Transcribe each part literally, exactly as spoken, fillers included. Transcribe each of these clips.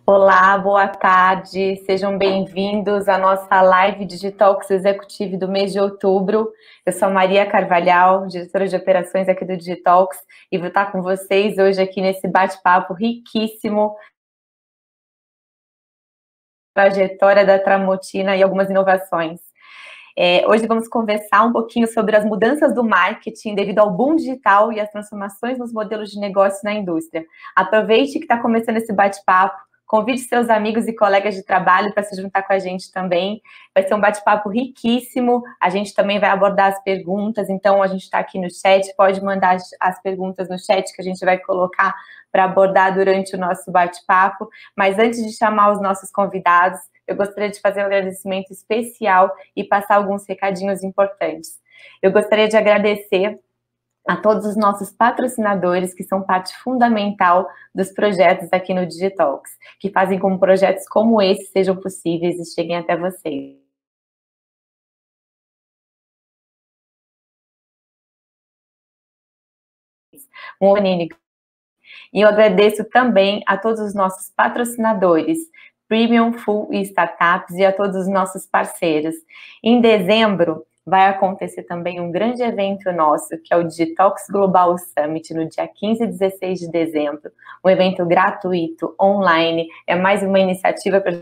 Olá, boa tarde, sejam bem-vindos à nossa live Digitalks Executive do mês de outubro. Eu sou Maria Carvalhal, diretora de operações aqui do Digitalks, e vou estar com vocês hoje aqui nesse bate-papo riquíssimo, trajetória da Tramontina e algumas inovações. É, hoje vamos conversar um pouquinho sobre as mudanças do marketing devido ao boom digital e as transformações nos modelos de negócio na indústria. Aproveite que está começando esse bate-papo, convide seus amigos e colegas de trabalho para se juntar com a gente também. Vai ser um bate-papo riquíssimo, a gente também vai abordar as perguntas, então a gente está aqui no chat, pode mandar as perguntas no chat que a gente vai colocar para abordar durante o nosso bate-papo. Mas antes de chamar os nossos convidados, eu gostaria de fazer um agradecimento especial e passar alguns recadinhos importantes. Eu gostaria de agradecer a todos os nossos patrocinadores, que são parte fundamental dos projetos aqui no Digitalks, que fazem com que projetos como esse sejam possíveis e cheguem até vocês. E eu agradeço também a todos os nossos patrocinadores, Premium, Full e Startups, e a todos os nossos parceiros. Em dezembro, vai acontecer também um grande evento nosso, que é o Digitalks Global Summit, no dia quinze e dezesseis de dezembro. Um evento gratuito, online, é mais uma iniciativa para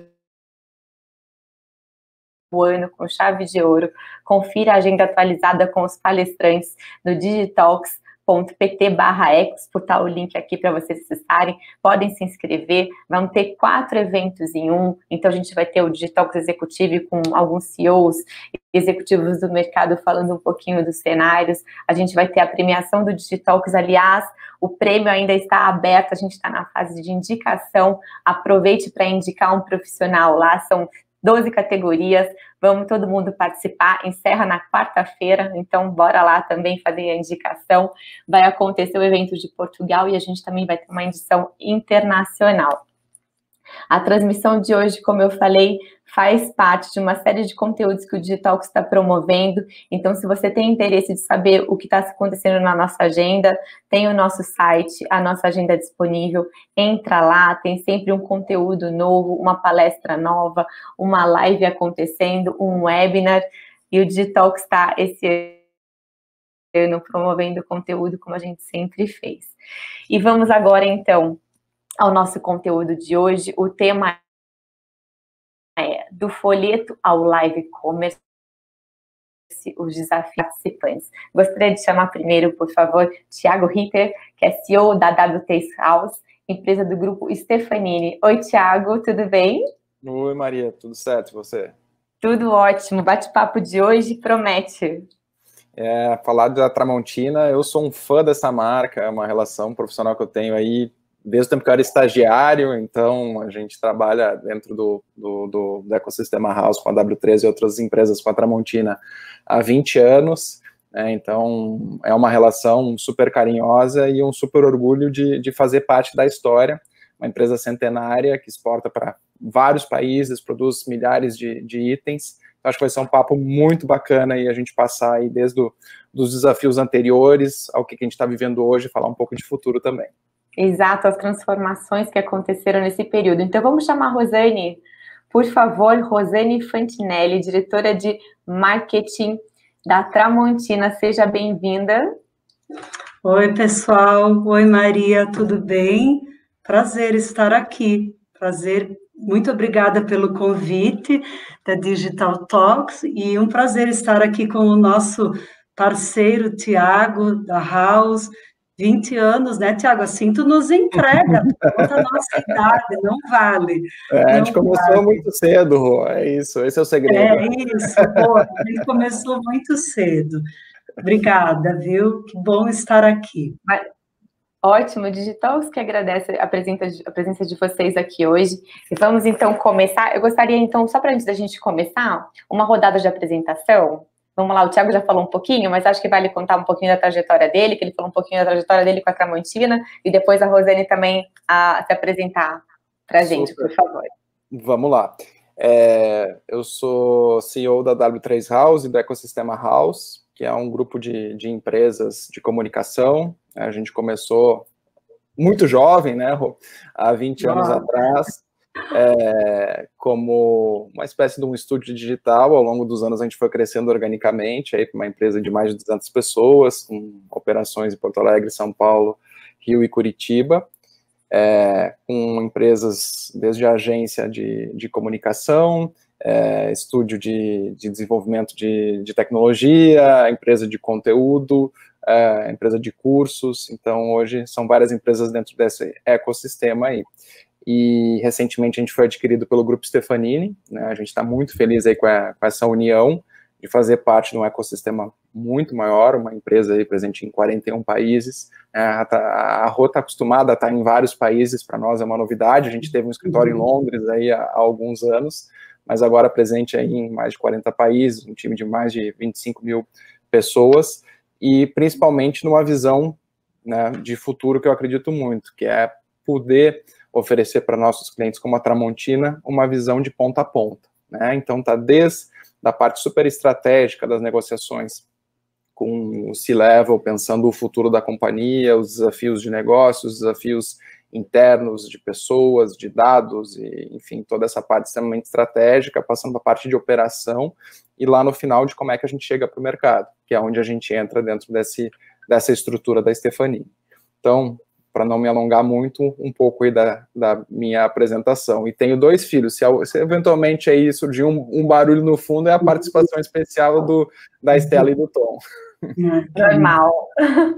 o ano com chave de ouro. Confira a agenda atualizada com os palestrantes no digitalks ponto pt barra expo, tá o link aqui para vocês acessarem, podem se inscrever, vão ter quatro eventos em um, então a gente vai ter o Digitalks Executive com alguns C E Os, executivos do mercado falando um pouquinho dos cenários, a gente vai ter a premiação do Digitalks, aliás, o prêmio ainda está aberto, a gente está na fase de indicação, aproveite para indicar um profissional lá, são doze categorias, vamos todo mundo participar, encerra na quarta-feira, então bora lá também fazer a indicação, vai acontecer o evento de Portugal e a gente também vai ter uma edição internacional. A transmissão de hoje, como eu falei, faz parte de uma série de conteúdos que o Digitalks está promovendo, então se você tem interesse de saber o que está acontecendo na nossa agenda, tem o nosso site, a nossa agenda disponível, entra lá, tem sempre um conteúdo novo, uma palestra nova, uma live acontecendo, um webinar, e o Digitalks está esse ano promovendo conteúdo como a gente sempre fez. E vamos agora, então, ao nosso conteúdo de hoje. O tema é do folheto ao live commerce, os desafios participantes. Gostaria de chamar primeiro, por favor, Thiago Ritter, que é C E O da W três House, empresa do grupo Stefanini. Oi, Thiago, tudo bem? Oi, Maria, tudo certo, e você? Tudo ótimo, o bate-papo de hoje promete. É, falar da Tramontina, eu sou um fã dessa marca, é uma relação profissional que eu tenho aí desde o tempo que eu era estagiário, então a gente trabalha dentro do, do, do, do ecossistema House com a W três e outras empresas com a Tramontina há vinte anos, né, então é uma relação super carinhosa e um super orgulho de, de fazer parte da história, uma empresa centenária que exporta para vários países, produz milhares de, de itens. Acho que vai ser um papo muito bacana e a gente passar aí desde o, dos desafios anteriores ao que, que a gente está vivendo hoje, falar um pouco de futuro também. Exato, as transformações que aconteceram nesse período. Então vamos chamar a Rosane, por favor, Rosane Fantinelli, diretora de marketing da Tramontina, seja bem-vinda. Oi, pessoal, oi, Maria, tudo bem? Prazer estar aqui, prazer, muito obrigada pelo convite da Digital Talks e um prazer estar aqui com o nosso parceiro Thiago, da House, vinte anos, né, Thiago? Assim tu nos entrega, conta a nossa idade, não vale. É, não a gente começou vale. muito cedo, Rô, é isso, esse é o segredo. É isso, pô, a gente começou muito cedo. Obrigada, viu? Que bom estar aqui. Mas, ótimo, Digitalks que agradece a presença, a presença de vocês aqui hoje. E vamos então começar. Eu gostaria então, só para antes da gente começar, uma rodada de apresentação. Vamos lá, o Thiago já falou um pouquinho, mas acho que vale contar um pouquinho da trajetória dele, que ele falou um pouquinho da trajetória dele com a Tramontina, e depois a Rosane também a se apresentar para a gente, por favor. Vamos lá. É, eu sou C E O da W três House e do ecossistema House, que é um grupo de, de empresas de comunicação. A gente começou muito jovem, né, Rô? Há vinte anos atrás. é, como uma espécie de um estúdio digital. Ao longo dos anos a gente foi crescendo organicamente, aí para uma empresa de mais de duzentas pessoas, com operações em Porto Alegre, São Paulo, Rio e Curitiba, é, com empresas desde a agência de, de comunicação, é, estúdio de, de desenvolvimento de, de tecnologia, empresa de conteúdo, é, empresa de cursos. Então hoje são várias empresas dentro desse ecossistema aí. E recentemente a gente foi adquirido pelo Grupo Stefanini, né? A gente está muito feliz aí com, a, com essa união de fazer parte de um ecossistema muito maior, uma empresa aí presente em quarenta e um países. É, a, a Rô está acostumada a estar em vários países, para nós é uma novidade. A gente teve um escritório em Londres aí há, há alguns anos, mas agora presente aí em mais de quarenta países, um time de mais de vinte e cinco mil pessoas, e principalmente numa visão, né, de futuro que eu acredito muito, que é poder oferecer para nossos clientes como a Tramontina uma visão de ponta a ponta, né? Então tá desde a parte super estratégica das negociações com o C-Level, pensando o futuro da companhia, os desafios de negócios, os desafios internos de pessoas, de dados, e, enfim, toda essa parte extremamente estratégica, passando para a parte de operação, e lá no final de como é que a gente chega para o mercado, que é onde a gente entra dentro desse, dessa estrutura da Stefanini. Então, para não me alongar muito, um pouco aí da, da minha apresentação. E tenho dois filhos, se, se eventualmente aí surgir um, um barulho no fundo, é a participação especial do, da Estela e do Tom. Normal.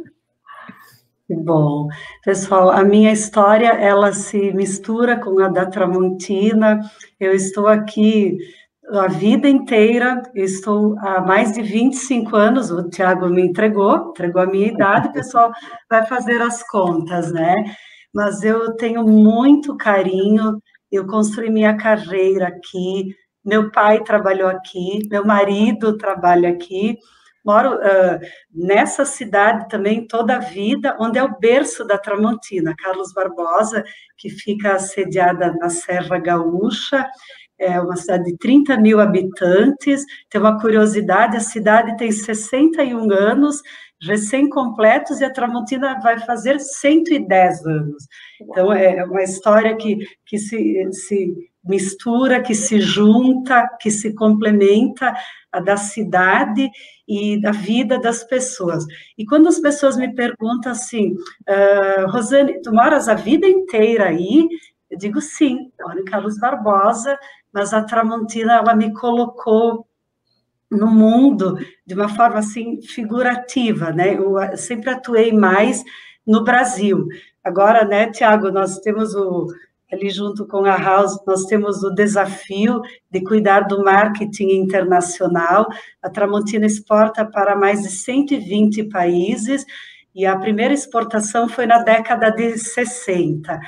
Que bom. Pessoal, a minha história, ela se mistura com a da Tramontina. Eu estou aqui a vida inteira, eu estou há mais de vinte e cinco anos, o Tiago me entregou, entregou a minha idade, o pessoal vai fazer as contas, né? Mas eu tenho muito carinho, eu construí minha carreira aqui, meu pai trabalhou aqui, meu marido trabalha aqui, moro uh, nessa cidade também toda a vida, onde é o berço da Tramontina, Carlos Barbosa, que fica sediada na Serra Gaúcha. É uma cidade de trinta mil habitantes. Tem uma curiosidade, a cidade tem sessenta e um anos, recém-completos, e a Tramontina vai fazer cento e dez anos. Então, é uma história que, que se, se mistura, que se junta, que se complementa, a da cidade e da vida das pessoas. E quando as pessoas me perguntam assim, uh, Rosane, tu moras a vida inteira aí? Eu digo, sim, moro em Carlos Barbosa, mas a Tramontina, ela me colocou no mundo de uma forma, assim, figurativa, né? Eu sempre atuei mais no Brasil. Agora, né, Tiago, nós temos o, ali junto com a House, nós temos o desafio de cuidar do marketing internacional. A Tramontina exporta para mais de cento e vinte países, e a primeira exportação foi na década de sessenta.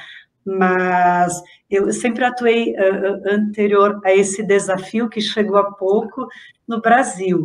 Mas eu sempre atuei uh, anterior a esse desafio, que chegou há pouco, no Brasil.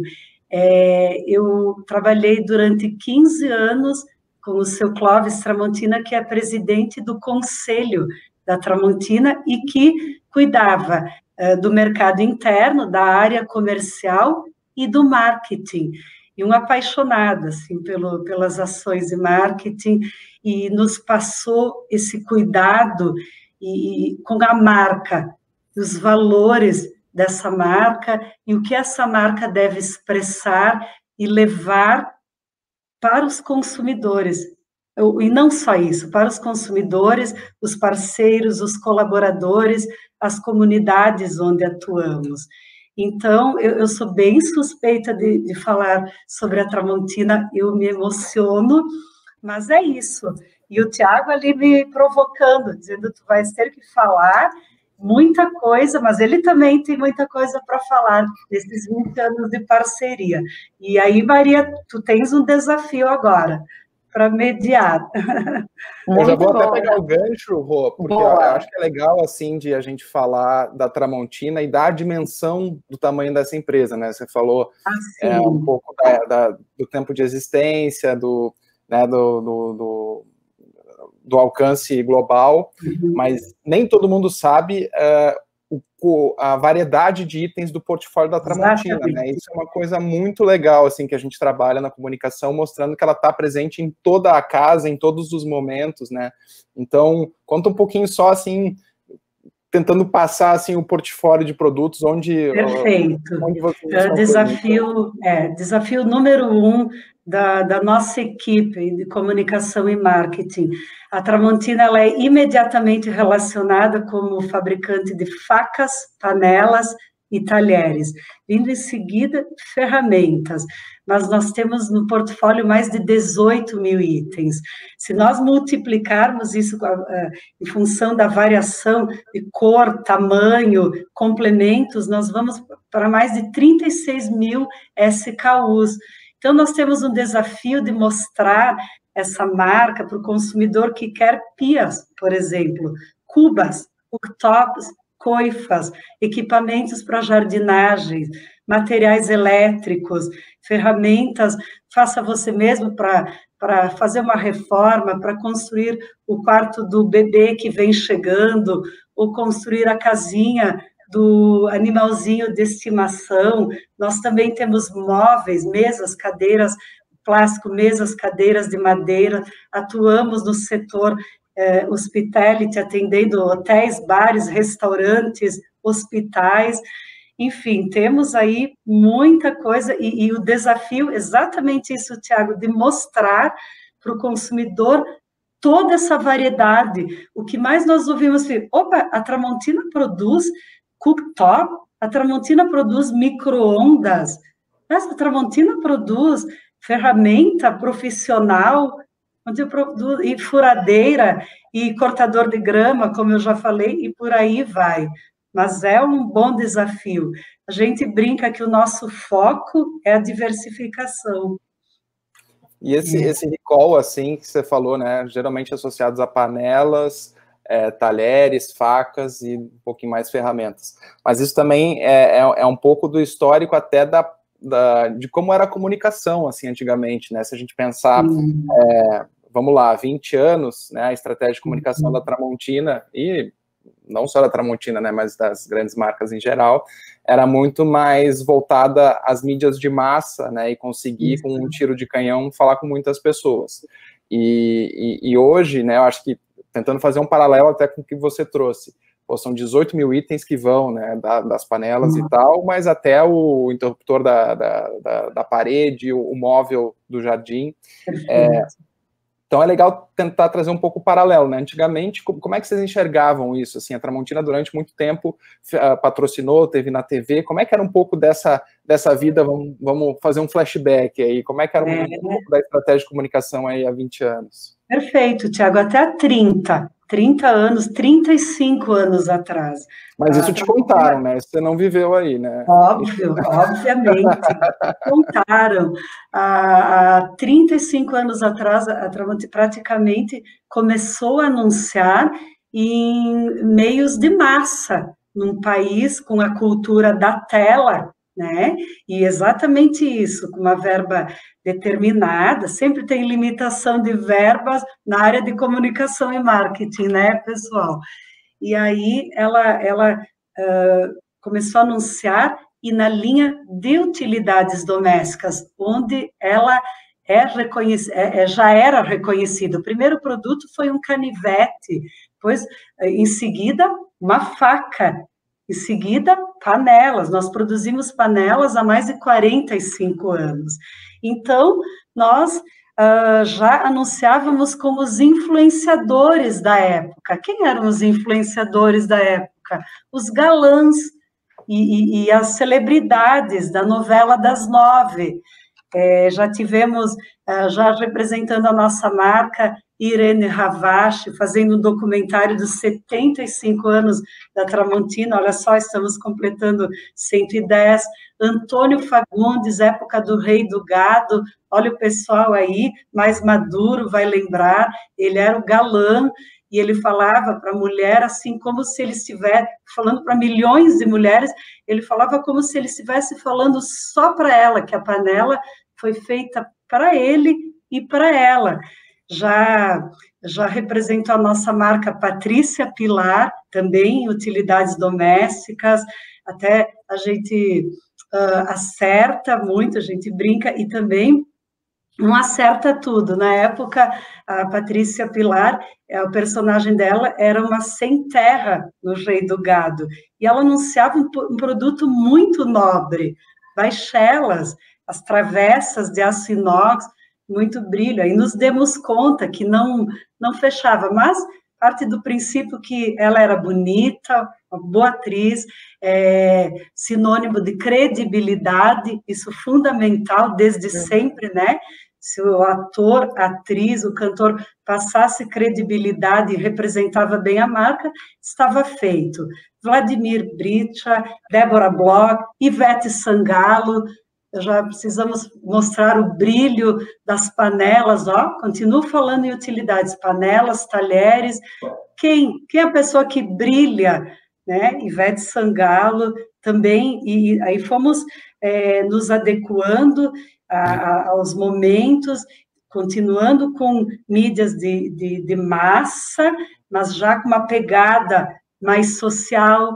É, eu trabalhei durante quinze anos com o seu Clóvis Tramontina, que é presidente do Conselho da Tramontina e que cuidava uh, do mercado interno, da área comercial e do marketing. E um apaixonado, assim, pelo, pelas ações de marketing, e nos passou esse cuidado e, com a marca, os valores dessa marca, e o que essa marca deve expressar e levar para os consumidores. E não só isso, para os consumidores, os parceiros, os colaboradores, as comunidades onde atuamos. Então, eu, eu sou bem suspeita de, de falar sobre a Tramontina, eu me emociono, mas é isso. E o Tiago ali me provocando, dizendo, tu vais ter que falar muita coisa, mas ele também tem muita coisa para falar desses vinte anos de parceria. E aí, Maria, tu tens um desafio agora para mediar. Eu já vou até pegar o gancho, Rô, porque eu acho que é legal, assim, de a gente falar da Tramontina e da dimensão do tamanho dessa empresa, né? Você falou ah, é, um pouco da, da, do tempo de existência, do, né, do, do, do, do alcance global, uhum. Mas nem todo mundo sabe uh, o, a variedade de itens do portfólio da Tramontina, né? Isso é uma coisa muito legal, assim, que a gente trabalha na comunicação, mostrando que ela está presente em toda a casa, em todos os momentos, né? Então, conta um pouquinho só, assim, tentando passar assim o portfólio de produtos onde perfeito. Onde vocês é, desafio é desafio número um da, da nossa equipe de comunicação e marketing. A Tramontina ela é imediatamente relacionada como fabricante de facas, panelas e talheres, vindo em seguida ferramentas, mas nós temos no portfólio mais de dezoito mil itens. Se nós multiplicarmos isso uh, em função da variação de cor, tamanho, complementos, nós vamos para mais de trinta e seis mil S K Us. Então, nós temos um desafio de mostrar essa marca para o consumidor que quer pias, por exemplo, cubas, cooktops, coifas, equipamentos para jardinagem, materiais elétricos, ferramentas, faça você mesmo para para fazer uma reforma, para construir o quarto do bebê que vem chegando, ou construir a casinha do animalzinho de estimação. Nós também temos móveis, mesas, cadeiras, plástico, mesas, cadeiras de madeira, atuamos no setor eh, hospitality, atendendo hotéis, bares, restaurantes, hospitais, enfim, temos aí muita coisa, e, e o desafio, exatamente isso, Tiago, de mostrar para o consumidor toda essa variedade. O que mais nós ouvimos, opa, a Tramontina produz cooktop, a Tramontina produz micro-ondas, a Tramontina produz ferramenta profissional, onde eu produzo, e furadeira, e cortador de grama, como eu já falei, e por aí vai. Mas é um bom desafio. A gente brinca que o nosso foco é a diversificação. E esse, é. esse recall, assim, que você falou, né, geralmente associados a panelas, é, talheres, facas e um pouquinho mais ferramentas. Mas isso também é, é, é um pouco do histórico até da, da, de como era a comunicação, assim, antigamente, né? Se a gente pensar, hum. é, vamos lá, vinte anos, né, a estratégia de comunicação hum. da Tramontina, e não só da Tramontina, né, mas das grandes marcas em geral, era muito mais voltada às mídias de massa, né, e conseguir, isso, com um tiro de canhão, falar com muitas pessoas. E, e, e hoje, né, eu acho que, tentando fazer um paralelo até com o que você trouxe, pô, são dezoito mil itens que vão, né, da, das panelas uhum. e tal, mas até o interruptor da, da, da, da parede, o, o móvel do jardim. É, então é legal tentar trazer um pouco o paralelo, né? Antigamente, como é que vocês enxergavam isso? Assim, a Tramontina durante muito tempo uh, patrocinou, teve na T V, como é que era um pouco dessa, dessa vida, vamos, vamos fazer um flashback aí, como é que era um, é. um pouco da estratégia de comunicação aí há vinte anos? Perfeito, Tiago, até há trinta, trinta anos, trinta e cinco anos atrás. Mas isso ah, te contaram, né? Você não viveu aí, né? Óbvio, obviamente. Contaram. Há trinta e cinco anos atrás, a Tramontina praticamente começou a anunciar em meios de massa, num país com a cultura da tela, né? E exatamente isso, com uma verba determinada, sempre tem limitação de verbas na área de comunicação e marketing, né, pessoal? E aí ela, ela uh, começou a anunciar e na linha de utilidades domésticas, onde ela é reconhec- é, já era reconhecida. O primeiro produto foi um canivete, depois, em seguida, uma faca, em seguida, panelas. Nós produzimos panelas há mais de quarenta e cinco anos. Então, nós uh, já anunciávamos como os influenciadores da época. Quem eram os influenciadores da época? Os galãs e, e, e as celebridades da novela das nove. É, já tivemos, uh, já representando a nossa marca, Irene Ravache, fazendo um documentário dos setenta e cinco anos da Tramontina, olha só, estamos completando cento e dez, Antônio Fagundes, época do Rei do Gado, olha o pessoal aí, mais maduro, vai lembrar, ele era o galã, e ele falava para a mulher assim, como se ele estivesse falando para milhões de mulheres, ele falava como se ele estivesse falando só para ela, que a panela foi feita para ele e para ela. Já, já representou a nossa marca Patrícia Pilar, também em utilidades domésticas, até a gente uh, acerta muito, a gente brinca, e também não acerta tudo. Na época, a Patrícia Pilar, o personagem dela era uma sem terra no Rei do Gado, e ela anunciava um, um produto muito nobre, baixelas, as travessas de aço inox, muito brilho, aí nos demos conta que não, não fechava, mas parte do princípio que ela era bonita, uma boa atriz, é, sinônimo de credibilidade, isso fundamental desde sempre, né? Se o ator, a atriz, o cantor passasse credibilidade e representava bem a marca, estava feito. Vladimir Bricha, Débora Bloch, Ivete Sangalo, já precisamos mostrar o brilho das panelas, ó, continuo falando em utilidades, panelas, talheres, quem, quem é a pessoa que brilha, né? Ivete Sangalo também, e aí fomos é, nos adequando a, a, aos momentos, continuando com mídias de, de, de massa, mas já com uma pegada mais social,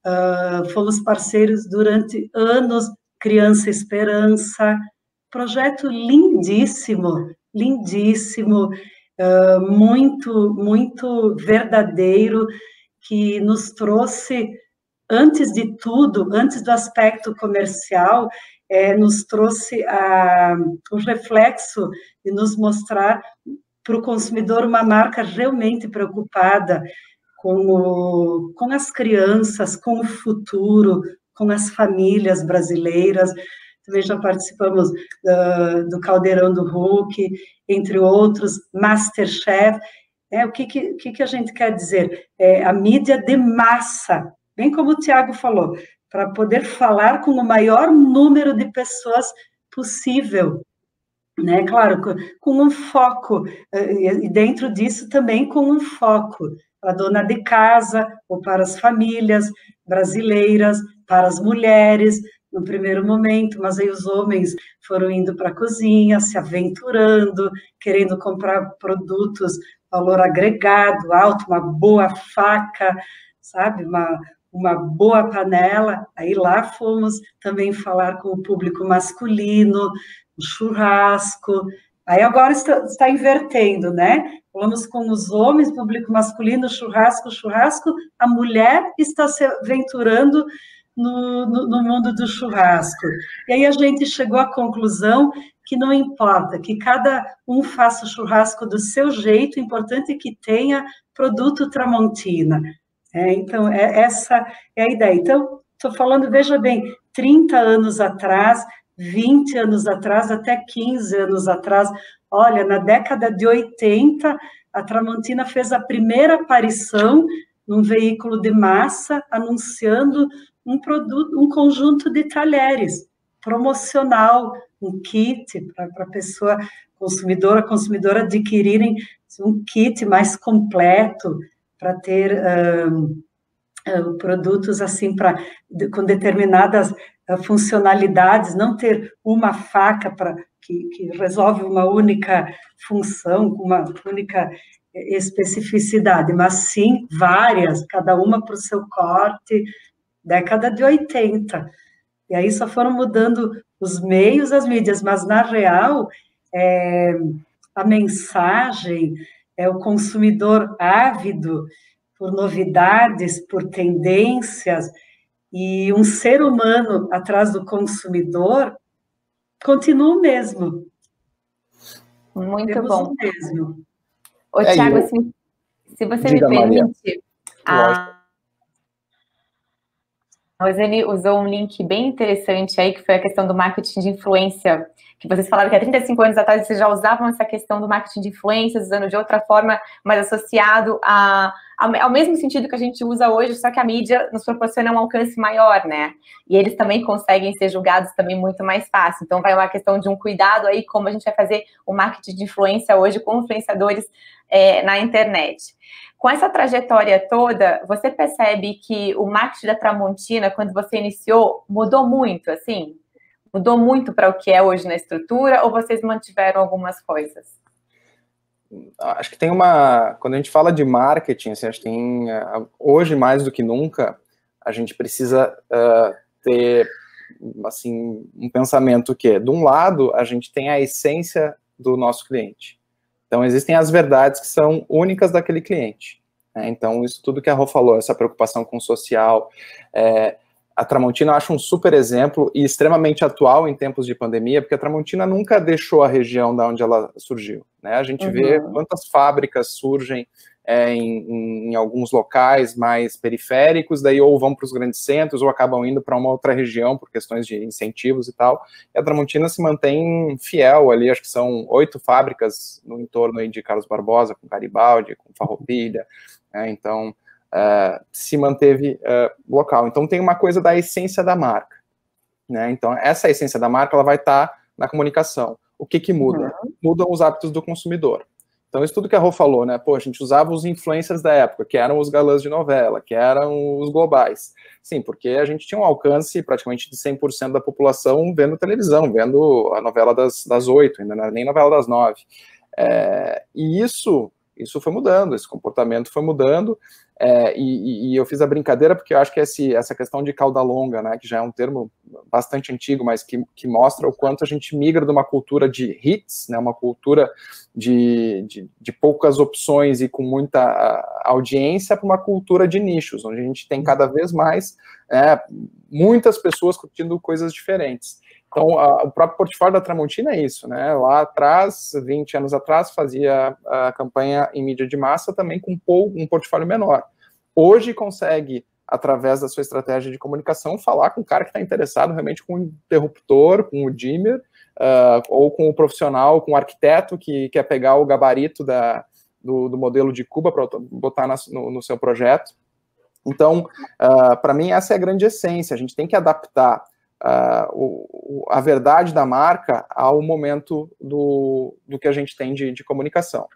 uh, fomos parceiros durante anos, Criança Esperança, projeto lindíssimo, lindíssimo, uh, muito, muito verdadeiro, que nos trouxe, antes de tudo, antes do aspecto comercial, é, nos trouxe a, o reflexo de nos mostrar para o consumidor uma marca realmente preocupada com, o, com as crianças, com o futuro, com as famílias brasileiras. Também já participamos uh, do Caldeirão do Hulk, entre outros, Masterchef. É, o que, que, que a gente quer dizer? É, a mídia de massa, bem como o Tiago falou, para poder falar com o maior número de pessoas possível, né? Claro, com, com um foco, e dentro disso também com um foco para a dona de casa, ou para as famílias brasileiras, para as mulheres, no primeiro momento, mas aí os homens foram indo para a cozinha, se aventurando, querendo comprar produtos valor agregado, alto, uma boa faca, sabe, uma, uma boa panela. Aí lá fomos também falar com o público masculino, o churrasco. Aí agora está, está invertendo, né? Falamos com os homens, público masculino, churrasco, churrasco, a mulher está se aventurando no, no, no mundo do churrasco. E aí a gente chegou à conclusão que não importa, que cada um faça o churrasco do seu jeito, o importante é que tenha produto Tramontina. É, então, é, essa é a ideia. Então, estou falando, veja bem, trinta anos atrás, vinte anos atrás, até quinze anos atrás, olha, na década de oitenta, a Tramontina fez a primeira aparição num veículo de massa, anunciando um produto, um conjunto de talheres, promocional, um kit para a pessoa consumidora, consumidora adquirirem um kit mais completo para ter um, um, produtos assim para com determinadas uh, funcionalidades, não ter uma faca para que, que resolve uma única função, uma única especificidade, mas sim várias, cada uma para o seu corte, década de oitenta. E aí só foram mudando os meios, as mídias, mas, na real, é, a mensagem é o consumidor ávido por novidades, por tendências, e um ser humano atrás do consumidor continua o mesmo. Muito Temos bom. O mesmo. Ô, é, Tiago, eu... se, se você Diga, me permite... Maria. A Rosane usou um link bem interessante aí, que foi a questão do marketing de influência, que vocês falaram que há trinta e cinco anos atrás vocês já usavam essa questão do marketing de influência, usando de outra forma, mas associado a, a, ao mesmo sentido que a gente usa hoje, só que a mídia nos proporciona um alcance maior, né? E eles também conseguem ser julgados também muito mais fácil. Então, vai uma questão de um cuidado aí, como a gente vai fazer o marketing de influência hoje com influenciadores é, na internet. Com essa trajetória toda, você percebe que o marketing da Tramontina, quando você iniciou, mudou muito, assim? Mudou muito para o que é hoje na estrutura, ou vocês mantiveram algumas coisas? Acho que tem uma... Quando a gente fala de marketing, assim, acho que tem... Hoje, mais do que nunca, a gente precisa uh, ter, assim, um pensamento que, de um lado, a gente tem a essência do nosso cliente. Então, existem as verdades que são únicas daquele cliente. Né? Então, isso tudo que a Rô falou, essa preocupação com o social, é, a Tramontina eu acho um super exemplo e extremamente atual em tempos de pandemia, porque a Tramontina nunca deixou a região da onde ela surgiu. Né? A gente uhum. vê quantas fábricas surgem é, em, em alguns locais mais periféricos, daí ou vão para os grandes centros, ou acabam indo para uma outra região por questões de incentivos e tal. E a Tramontina se mantém fiel ali, acho que são oito fábricas no entorno aí de Carlos Barbosa, com Garibaldi, com Farroupilha, né? Então... Uh, se manteve uh, local. Então tem uma coisa da essência da marca, né? Então essa essência da marca ela vai estar tá na comunicação. O que que muda? Uhum. Mudam os hábitos do consumidor. Então isso tudo que a Rô falou, né? Pô, a gente usava os influencers da época, que eram os galãs de novela, que eram os globais. Sim, porque a gente tinha um alcance praticamente de cem por cento da população vendo televisão, vendo a novela das, das oito, ainda não era nem novela das nove. É, e isso, isso foi mudando, esse comportamento foi mudando. É, e, e eu fiz a brincadeira porque eu acho que esse, essa questão de cauda longa, né, que já é um termo bastante antigo, mas que, que mostra o quanto a gente migra de uma cultura de hits, né, uma cultura de, de, de poucas opções e com muita audiência, para uma cultura de nichos, onde a gente tem cada vez mais é, muitas pessoas curtindo coisas diferentes. Então, a, o próprio portfólio da Tramontina é isso, né? Lá atrás, vinte anos atrás, fazia a campanha em mídia de massa também com um portfólio menor. Hoje consegue, através da sua estratégia de comunicação, falar com o cara que está interessado realmente com o interruptor, com o dimmer, uh, ou com o profissional, com o arquiteto que quer pegar o gabarito da, do, do modelo de Cuba para botar na, no, no seu projeto. Então, uh, para mim, essa é a grande essência. A gente tem que adaptar Uh, o, a verdade da marca ao momento do, do que a gente tem de, de comunicação.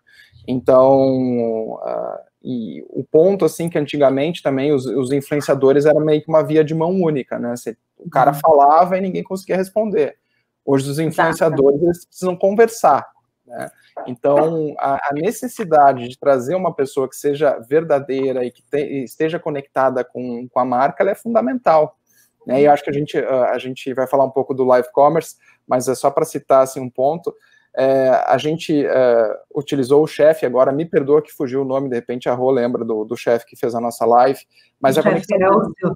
Então, uh, e o ponto, assim, que antigamente também os, os influenciadores eram meio que uma via de mão única, né? Você, o cara falava e ninguém conseguia responder. Hoje os influenciadores eles precisam conversar, né? Então, a, a necessidade de trazer uma pessoa que seja verdadeira e que te, esteja conectada com, com a marca, ela é fundamental. E eu acho que a gente, a gente vai falar um pouco do live commerce, mas é só para citar assim, um ponto. É, a gente é, utilizou o chefe, agora me perdoa que fugiu o nome, de repente a Rô lembra do, do chefe que fez a nossa live. Mas o a chefe Elzio.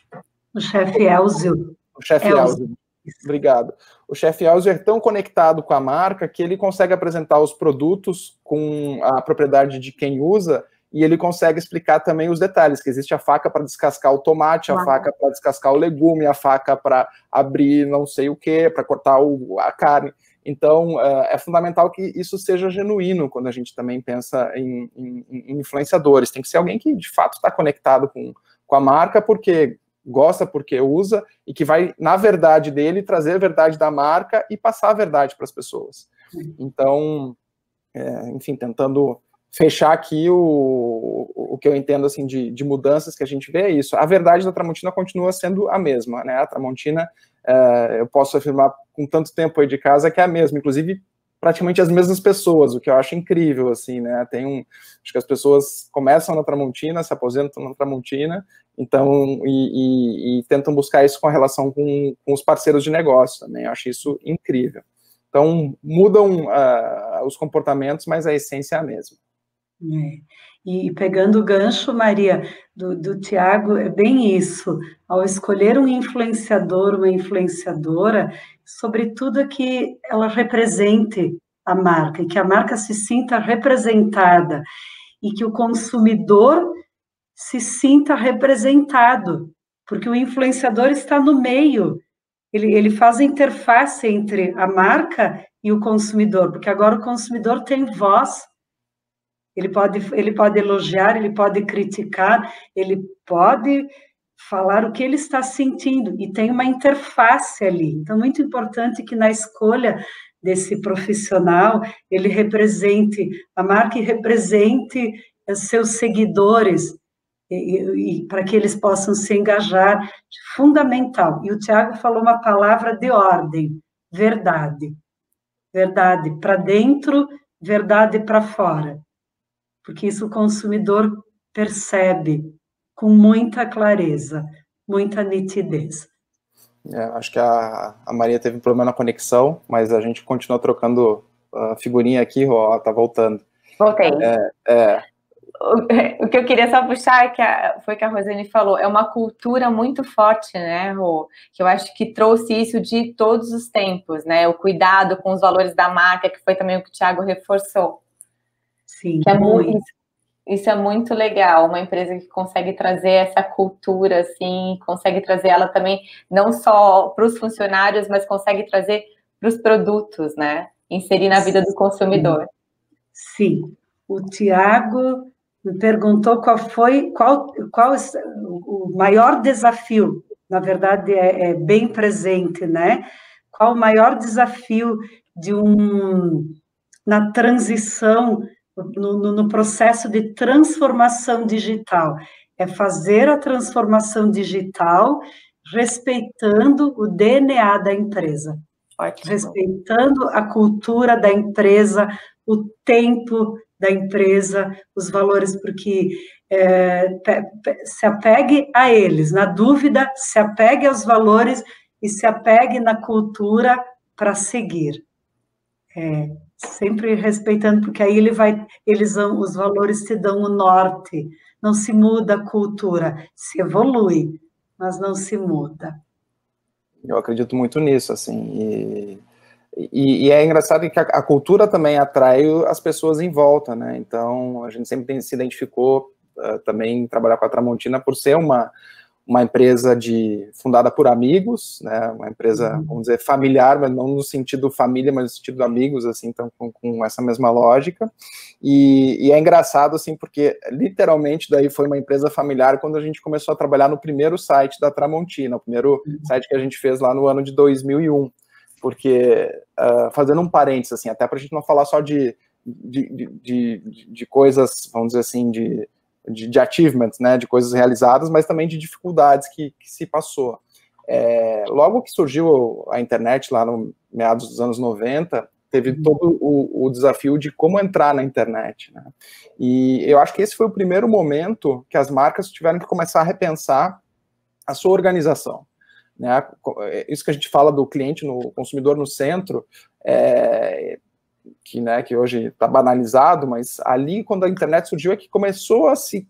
O chefe Elzio. O chefe Elzio. Obrigado. O chefe Elzio é tão conectado com a marca que ele consegue apresentar os produtos com a propriedade de quem usa. E ele consegue explicar também os detalhes, que existe a faca para descascar o tomate, a ah, faca para descascar o legume, a faca para abrir não sei o que, para cortar o, a carne. Então, uh, é fundamental que isso seja genuíno quando a gente também pensa em, em, em influenciadores. Tem que ser alguém que, de fato, está conectado com, com a marca, porque gosta, porque usa, e que vai, na verdade dele, trazer a verdade da marca e passar a verdade para as pessoas. Então, é, enfim, tentando... fechar aqui o, o que eu entendo assim, de, de mudanças que a gente vê é isso. A verdade da Tramontina continua sendo a mesma, né? A Tramontina, é, eu posso afirmar com tanto tempo aí de casa que é a mesma, inclusive praticamente as mesmas pessoas, o que eu acho incrível, assim, né? Tem um, acho que as pessoas começam na Tramontina, se aposentam na Tramontina, então, e, e, e tentam buscar isso com a relação com, com os parceiros de negócio também, eu acho isso incrível. Então, mudam uh, os comportamentos, mas a essência é a mesma. É. E pegando o gancho, Maria, do, do Tiago, é bem isso. Ao escolher um influenciador, uma influenciadora, sobretudo é que ela represente a marca, e que a marca se sinta representada, e que o consumidor se sinta representado, porque o influenciador está no meio, ele, ele faz a interface entre a marca e o consumidor, porque agora o consumidor tem voz. Ele pode, ele pode elogiar, ele pode criticar, ele pode falar o que ele está sentindo, e tem uma interface ali. Então, muito importante que na escolha desse profissional, ele represente a marca e represente seus seguidores, e, e, e para que eles possam se engajar, fundamental. E o Tiago falou uma palavra de ordem, verdade. Verdade para dentro, verdade para fora. Porque isso o consumidor percebe com muita clareza, muita nitidez. É, acho que a, a Maria teve um problema na conexão, mas a gente continua trocando a figurinha aqui, ó, tá voltando. Voltei. É, é. O, o que eu queria só puxar, que a, foi que a Rosane falou, é uma cultura muito forte, né, Rô? Que eu acho que trouxe isso de todos os tempos, né? O cuidado com os valores da marca, que foi também o que o Thiago reforçou. Sim, que é muito. Isso é muito legal, uma empresa que consegue trazer essa cultura, assim, consegue trazer ela também, não só para os funcionários, mas consegue trazer para os produtos, né? Inserir na vida do consumidor. Sim. O Thiago me perguntou qual foi, qual, qual o maior desafio, na verdade é, é bem presente, né? Qual o maior desafio de um, na transição, No, no, processo de transformação digital, é fazer a transformação digital respeitando o D N A da empresa, Ótimo. respeitando a cultura da empresa, o tempo da empresa, os valores, porque é, se apegue a eles, na dúvida, se apegue aos valores e se apegue na cultura para seguir. É, sempre respeitando, porque aí ele vai, eles vão, os valores te dão o norte, não se muda a cultura, se evolui, mas não se muda. Eu acredito muito nisso, assim, e, e, e é engraçado que a, a cultura também atrai as pessoas em volta, né, então a gente sempre tem, se identificou uh, também trabalhar com a Tramontina por ser uma uma empresa de, fundada por amigos, né, uma empresa, vamos dizer, familiar, mas não no sentido família, mas no sentido amigos, assim, então com, com essa mesma lógica, e, e é engraçado, assim, porque literalmente daí foi uma empresa familiar quando a gente começou a trabalhar no primeiro site da Tramontina, o primeiro site que a gente fez lá no ano de dois mil e um, porque, uh, fazendo um parênteses, assim, até para a gente não falar só de, de, de, de, de coisas, vamos dizer assim, de De, de achievements, né, de coisas realizadas, mas também de dificuldades que, que se passou. É, logo que surgiu a internet, lá no meados dos anos noventa, teve todo o, o desafio de como entrar na internet, né, e eu acho que esse foi o primeiro momento que as marcas tiveram que começar a repensar a sua organização, né, isso que a gente fala do cliente, no consumidor no centro, é... que, né, que hoje está banalizado, mas ali, quando a internet surgiu, é que começou a se,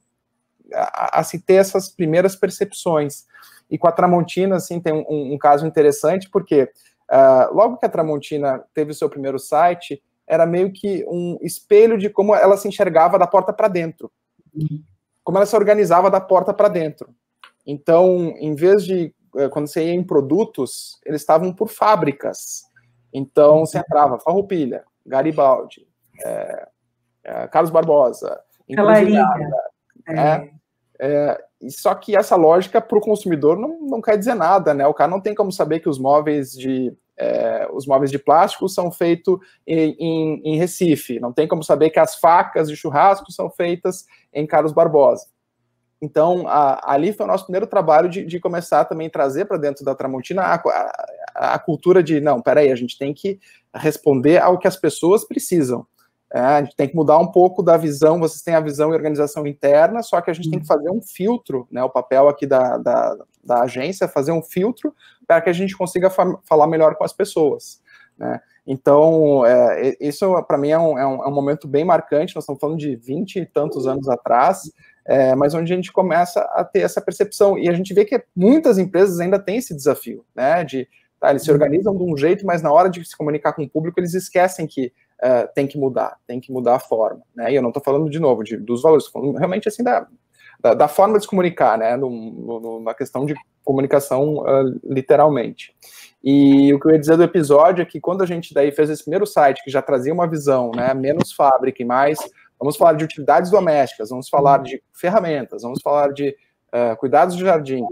a, a se ter essas primeiras percepções. E com a Tramontina, assim, tem um, um caso interessante, porque uh, logo que a Tramontina teve o seu primeiro site, era meio que um espelho de como ela se enxergava da porta para dentro. Como ela se organizava da porta para dentro. Então, em vez de, quando você ia em produtos, eles estavam por fábricas. Então, você entrava Farroupilha, Garibaldi, é, é, Carlos Barbosa, Encruzilhada, né? É, só que essa lógica para o consumidor não, não quer dizer nada, né? O cara não tem como saber que os móveis de, é, os móveis de plástico são feitos em, em, em Recife, não tem como saber que as facas de churrasco são feitas em Carlos Barbosa. Então, a, ali foi o nosso primeiro trabalho de, de começar também a trazer para dentro da Tramontina a, a, a cultura de, não, peraí, a gente tem que responder ao que as pessoas precisam. É, a gente tem que mudar um pouco da visão, vocês têm a visão e organização interna, só que a gente tem que fazer um filtro, né, o papel aqui da, da, da agência é fazer um filtro para que a gente consiga fa falar melhor com as pessoas, né. Então, é, isso para mim é um, é, um, é um momento bem marcante, nós estamos falando de vinte e tantos anos atrás, é, mas onde a gente começa a ter essa percepção, e a gente vê que muitas empresas ainda têm esse desafio, né, de, tá, eles se organizam de um jeito, mas na hora de se comunicar com o público, eles esquecem que uh, tem que mudar, tem que mudar a forma, né, e eu não estou falando de novo de, dos valores, estou falando realmente assim da, da, da forma de se comunicar, né, no, no, na questão de comunicação uh, literalmente. E o que eu ia dizer do episódio é que quando a gente daí fez esse primeiro site, que já trazia uma visão, né, menos fábrica e mais, vamos falar de utilidades domésticas, vamos falar de ferramentas, vamos falar de uh, cuidados de jardim,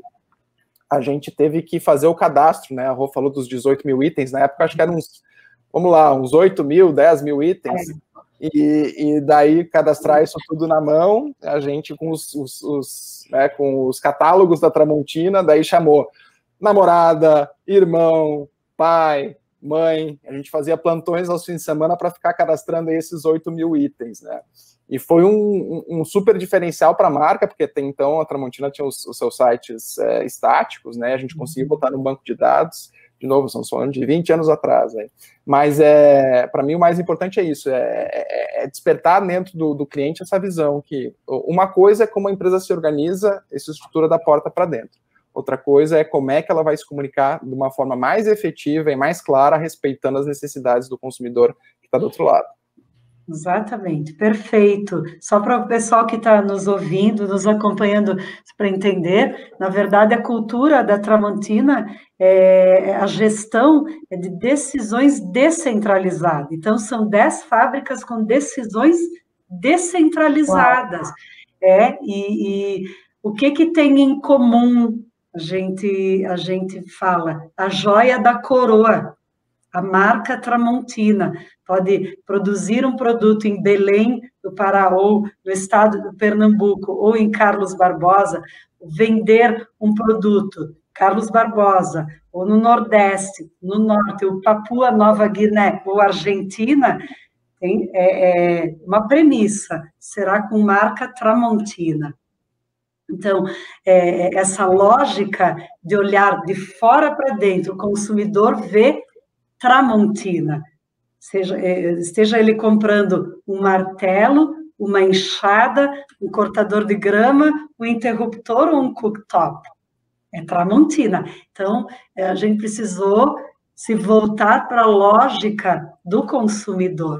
a gente teve que fazer o cadastro, né, a Rô falou dos dezoito mil itens, na época acho que eram uns, vamos lá, uns oito mil, dez mil itens, e, e daí cadastrar isso tudo na mão, a gente com os, os, os, né, com os catálogos da Tramontina, daí chamou namorada, irmão, pai, mãe, a gente fazia plantões aos fins de semana para ficar cadastrando esses oito mil itens, né? E foi um, um, um super diferencial para a marca, porque até então a Tramontina tinha os, os seus sites é, estáticos, né? A gente conseguia botar no banco de dados, de novo, estamos falando de vinte anos atrás, né? Mas é, para mim o mais importante é isso, é, é, é despertar dentro do, do cliente essa visão que uma coisa é como a empresa se organiza e se estrutura da porta para dentro. Outra coisa é como é que ela vai se comunicar de uma forma mais efetiva e mais clara, respeitando as necessidades do consumidor que está do outro lado. Exatamente, perfeito. Só para o pessoal que está nos ouvindo, nos acompanhando, para entender, na verdade, a cultura da Tramontina é a gestão de decisões descentralizadas. Então, são dez fábricas com decisões descentralizadas. É, e, e o que, que tem em comum? A gente, a gente fala, a joia da coroa, a marca Tramontina. Pode produzir um produto em Belém do Pará, ou no estado do Pernambuco, ou em Carlos Barbosa, vender um produto, Carlos Barbosa, ou no Nordeste, no Norte, ou Papua Nova Guiné, ou Argentina, tem, é, é uma premissa, será com marca Tramontina. Então, é, essa lógica de olhar de fora para dentro, o consumidor vê Tramontina, seja, esteja ele comprando um martelo, uma enxada, um cortador de grama, um interruptor ou um cooktop. É Tramontina. Então, a gente precisou se voltar para a lógica do consumidor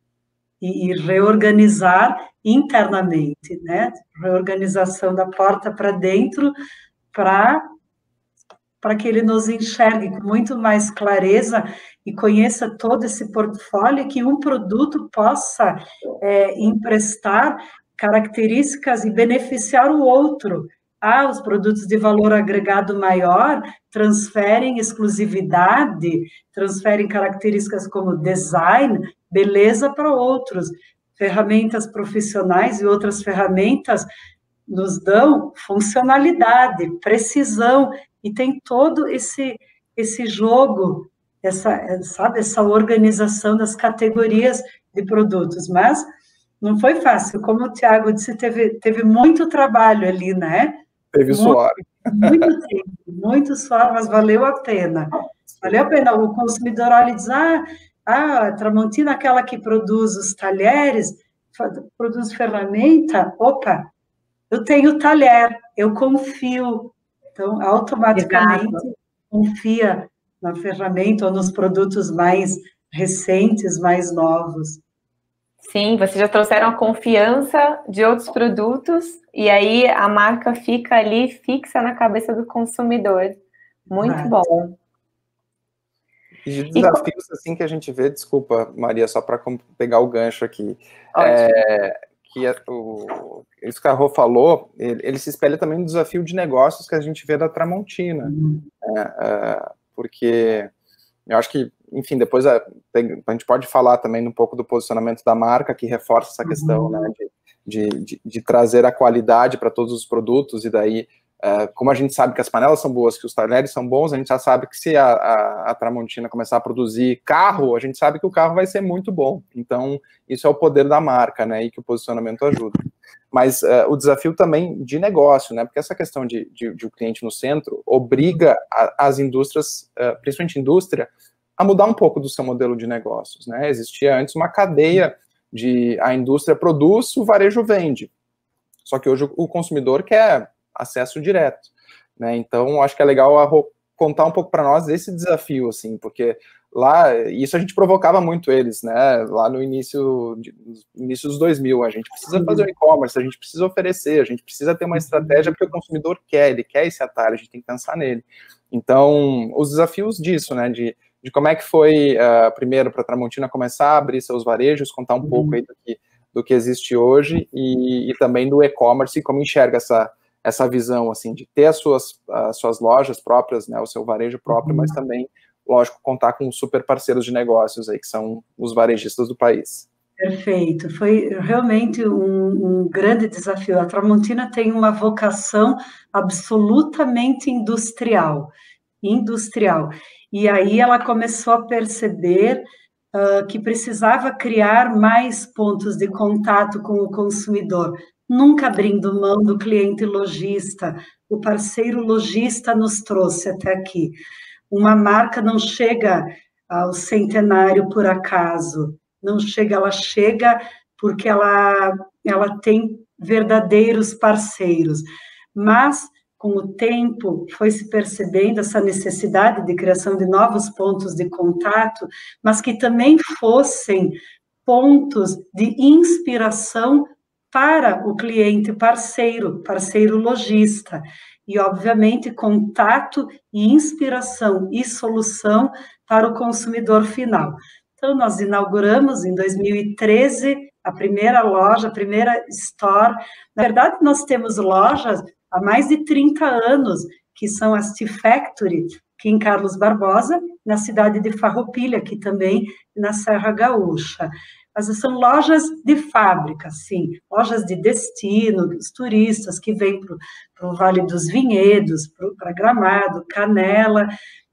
e, e reorganizar internamente, né? Reorganização da porta para dentro para para que ele nos enxergue com muito mais clareza e conheça todo esse portfólio, que um produto possa é, emprestar características e beneficiar o outro. Ah, os produtos de valor agregado maior transferem exclusividade, transferem características como design, beleza para outros. Ferramentas profissionais e outras ferramentas nos dão funcionalidade, precisão, e tem todo esse, esse jogo, essa, sabe, essa organização das categorias de produtos, mas não foi fácil, como o Thiago disse, teve, teve muito trabalho ali, né? Teve muito, suor. Muito tempo, muito suor, mas valeu a pena. Valeu a pena, o consumidor olha e diz, ah, a Tramontina, aquela que produz os talheres, produz ferramenta, opa, eu tenho talher, eu confio. Então, automaticamente, Exato. confia na ferramenta ou nos produtos mais recentes, mais novos. Sim, vocês já trouxeram a confiança de outros produtos e aí a marca fica ali fixa na cabeça do consumidor. Muito Exato. bom. E desafios e... assim que a gente vê, desculpa, Maria, só para pegar o gancho aqui. É, que é o, isso que a Rô falou, ele, ele se espelha também no desafio de negócios que a gente vê da Tramontina. Uhum. É, é, porque eu acho que, enfim, depois a, tem, a gente pode falar também um pouco do posicionamento da marca, que reforça essa questão, uhum. né, de, de, de, de trazer a qualidade para todos os produtos, e daí, é, como a gente sabe que as panelas são boas, que os talheres são bons, a gente já sabe que se a, a, a Tramontina começar a produzir carro, a gente sabe que o carro vai ser muito bom. Então, isso é o poder da marca, né, e que o posicionamento ajuda. Mas uh, o desafio também de negócio, né, porque essa questão de, de, de o cliente no centro obriga a, as indústrias, uh, principalmente a indústria, a mudar um pouco do seu modelo de negócios, né. Existia antes uma cadeia de a indústria produz, o varejo vende. Só que hoje o, o consumidor quer acesso direto, né, então acho que é legal a Rô contar um pouco para nós esse desafio, assim, porque lá, isso a gente provocava muito eles, né, lá no início, de, início dos dois mil, a gente precisa fazer o e-commerce, a gente precisa oferecer, a gente precisa ter uma estratégia, porque o consumidor quer, ele quer esse atalho, a gente tem que pensar nele. Então, os desafios disso, né, de, de como é que foi, uh, primeiro, para a Tramontina começar a abrir seus varejos, contar um uhum. pouco aí do que, do que existe hoje, e, e também do e-commerce, e como enxerga essa essa visão, assim, de ter as suas, as suas lojas próprias, né, o seu varejo próprio, uhum. mas também, lógico, contar com super parceiros de negócios aí, que são os varejistas do país. Perfeito, foi realmente um, um grande desafio. A Tramontina tem uma vocação absolutamente industrial, industrial, e aí ela começou a perceber uh, que precisava criar mais pontos de contato com o consumidor, nunca abrindo mão do cliente lojista. O parceiro lojista nos trouxe até aqui. uma marca não chega ao centenário por acaso, não chega, ela chega porque ela, ela tem verdadeiros parceiros, mas com o tempo foi se percebendo essa necessidade de criação de novos pontos de contato, mas que também fossem pontos de inspiração para o cliente parceiro, parceiro lojista, e, obviamente, contato e inspiração e solução para o consumidor final. Então, nós inauguramos em dois mil e treze a primeira loja, a primeira store. Na verdade, nós temos lojas há mais de trinta anos, que são as T-Factory, aqui em Carlos Barbosa, na cidade de Farroupilha, aqui também na Serra Gaúcha. Mas são lojas de fábrica, sim, lojas de destino, os turistas que vêm para o Vale dos Vinhedos, para Gramado, Canela,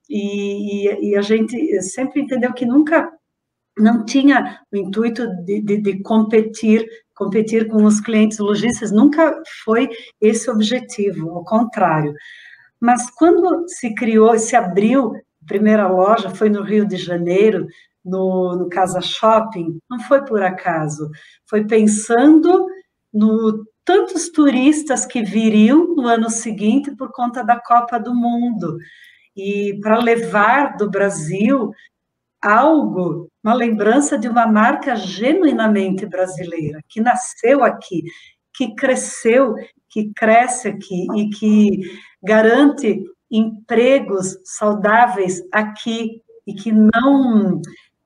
e, e, e a gente sempre entendeu que nunca, não tinha o intuito de, de, de competir, competir com os clientes lojistas, nunca foi esse o objetivo, ao contrário. Mas quando se criou, se abriu a primeira loja, foi no Rio de Janeiro, No, no Casa Shopping, não foi por acaso, foi pensando no tantos turistas que viriam no ano seguinte por conta da Copa do Mundo, e para levar do Brasil algo, uma lembrança de uma marca genuinamente brasileira, que nasceu aqui, que cresceu, que cresce aqui e que garante empregos saudáveis aqui e que não...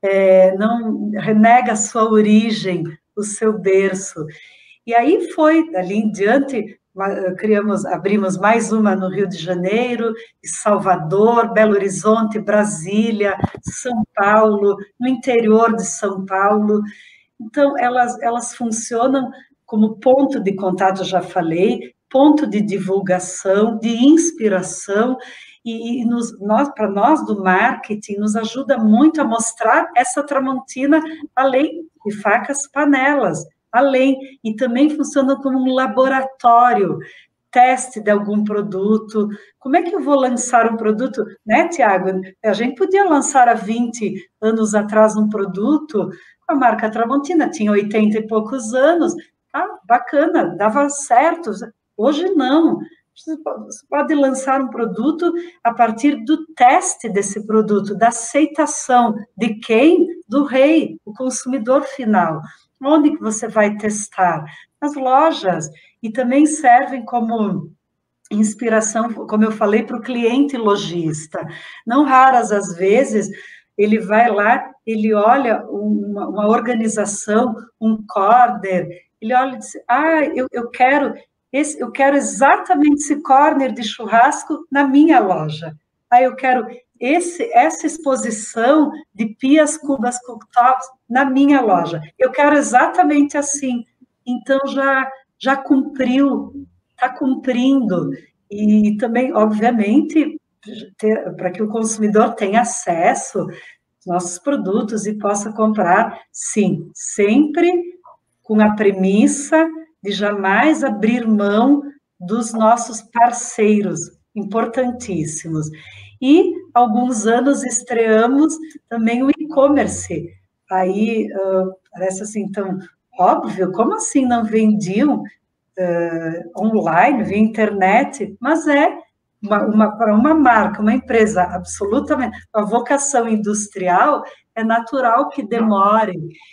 É, não renega a sua origem, o seu berço. E aí foi, dali em diante, criamos, abrimos mais uma no Rio de Janeiro, Salvador, Belo Horizonte, Brasília, São Paulo, no interior de São Paulo. Então, elas, elas funcionam como ponto de contato, já falei, ponto de divulgação, de inspiração, e, e nos, nós, para nós do marketing, nos ajuda muito a mostrar essa Tramontina além de facas, panelas, além, e também funciona como um laboratório, teste de algum produto. Como é que eu vou lançar um produto, né, Tiago? A gente podia lançar há vinte anos atrás um produto, a marca Tramontina tinha oitenta e poucos anos, ah, bacana, dava certo. Hoje não. Você pode lançar um produto a partir do teste desse produto, da aceitação de quem? Do rei, o consumidor final. Onde que você vai testar? Nas lojas. E também servem como inspiração, como eu falei, para o cliente lojista. Não raras as vezes, ele vai lá, ele olha uma, uma organização, um corner, ele olha e diz, ah, eu, eu quero... Esse, eu quero exatamente esse corner de churrasco na minha loja. Aí eu quero esse, essa exposição de pias, cubas, cooktops na minha loja. Eu quero exatamente assim. Então, já, já cumpriu, está cumprindo. E também, obviamente, para que o consumidor tenha acesso aos nossos produtos e possa comprar, sim, sempre com a premissa de jamais abrir mão dos nossos parceiros, importantíssimos. E, há alguns anos, estreamos também o e-commerce. Aí, uh, parece assim, tão óbvio, como assim não vendiam uh, online, via internet? Mas é, uma, uma, para uma marca, uma empresa absolutamente, a vocação industrial, é natural que demore.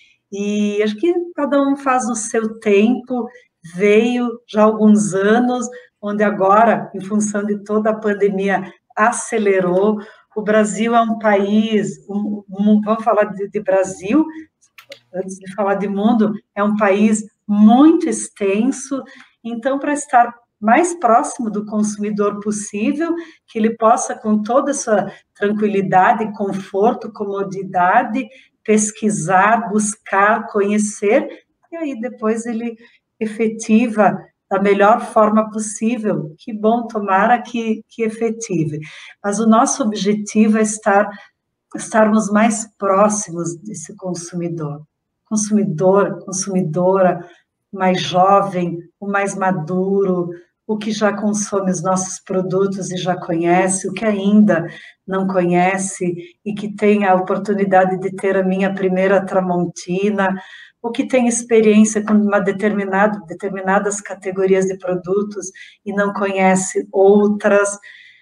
E acho que cada um faz o seu tempo, veio já há alguns anos, onde agora, em função de toda a pandemia, acelerou. O Brasil é um país, um, um, vamos falar de, de Brasil, antes de falar de mundo, é um país muito extenso, então, para estar mais próximo do consumidor possível, que ele possa, com toda a sua tranquilidade, conforto, comodidade, pesquisar, buscar, conhecer, e aí depois ele efetiva da melhor forma possível. Que bom, tomara que, que efetive. Mas o nosso objetivo é estar, estarmos mais próximos desse consumidor. Consumidor, consumidora, mais jovem, o mais maduro, o que já consome os nossos produtos e já conhece, o que ainda não conhece e que tem a oportunidade de ter a minha primeira Tramontina, o que tem experiência com uma determinada, determinadas categorias de produtos e não conhece outras,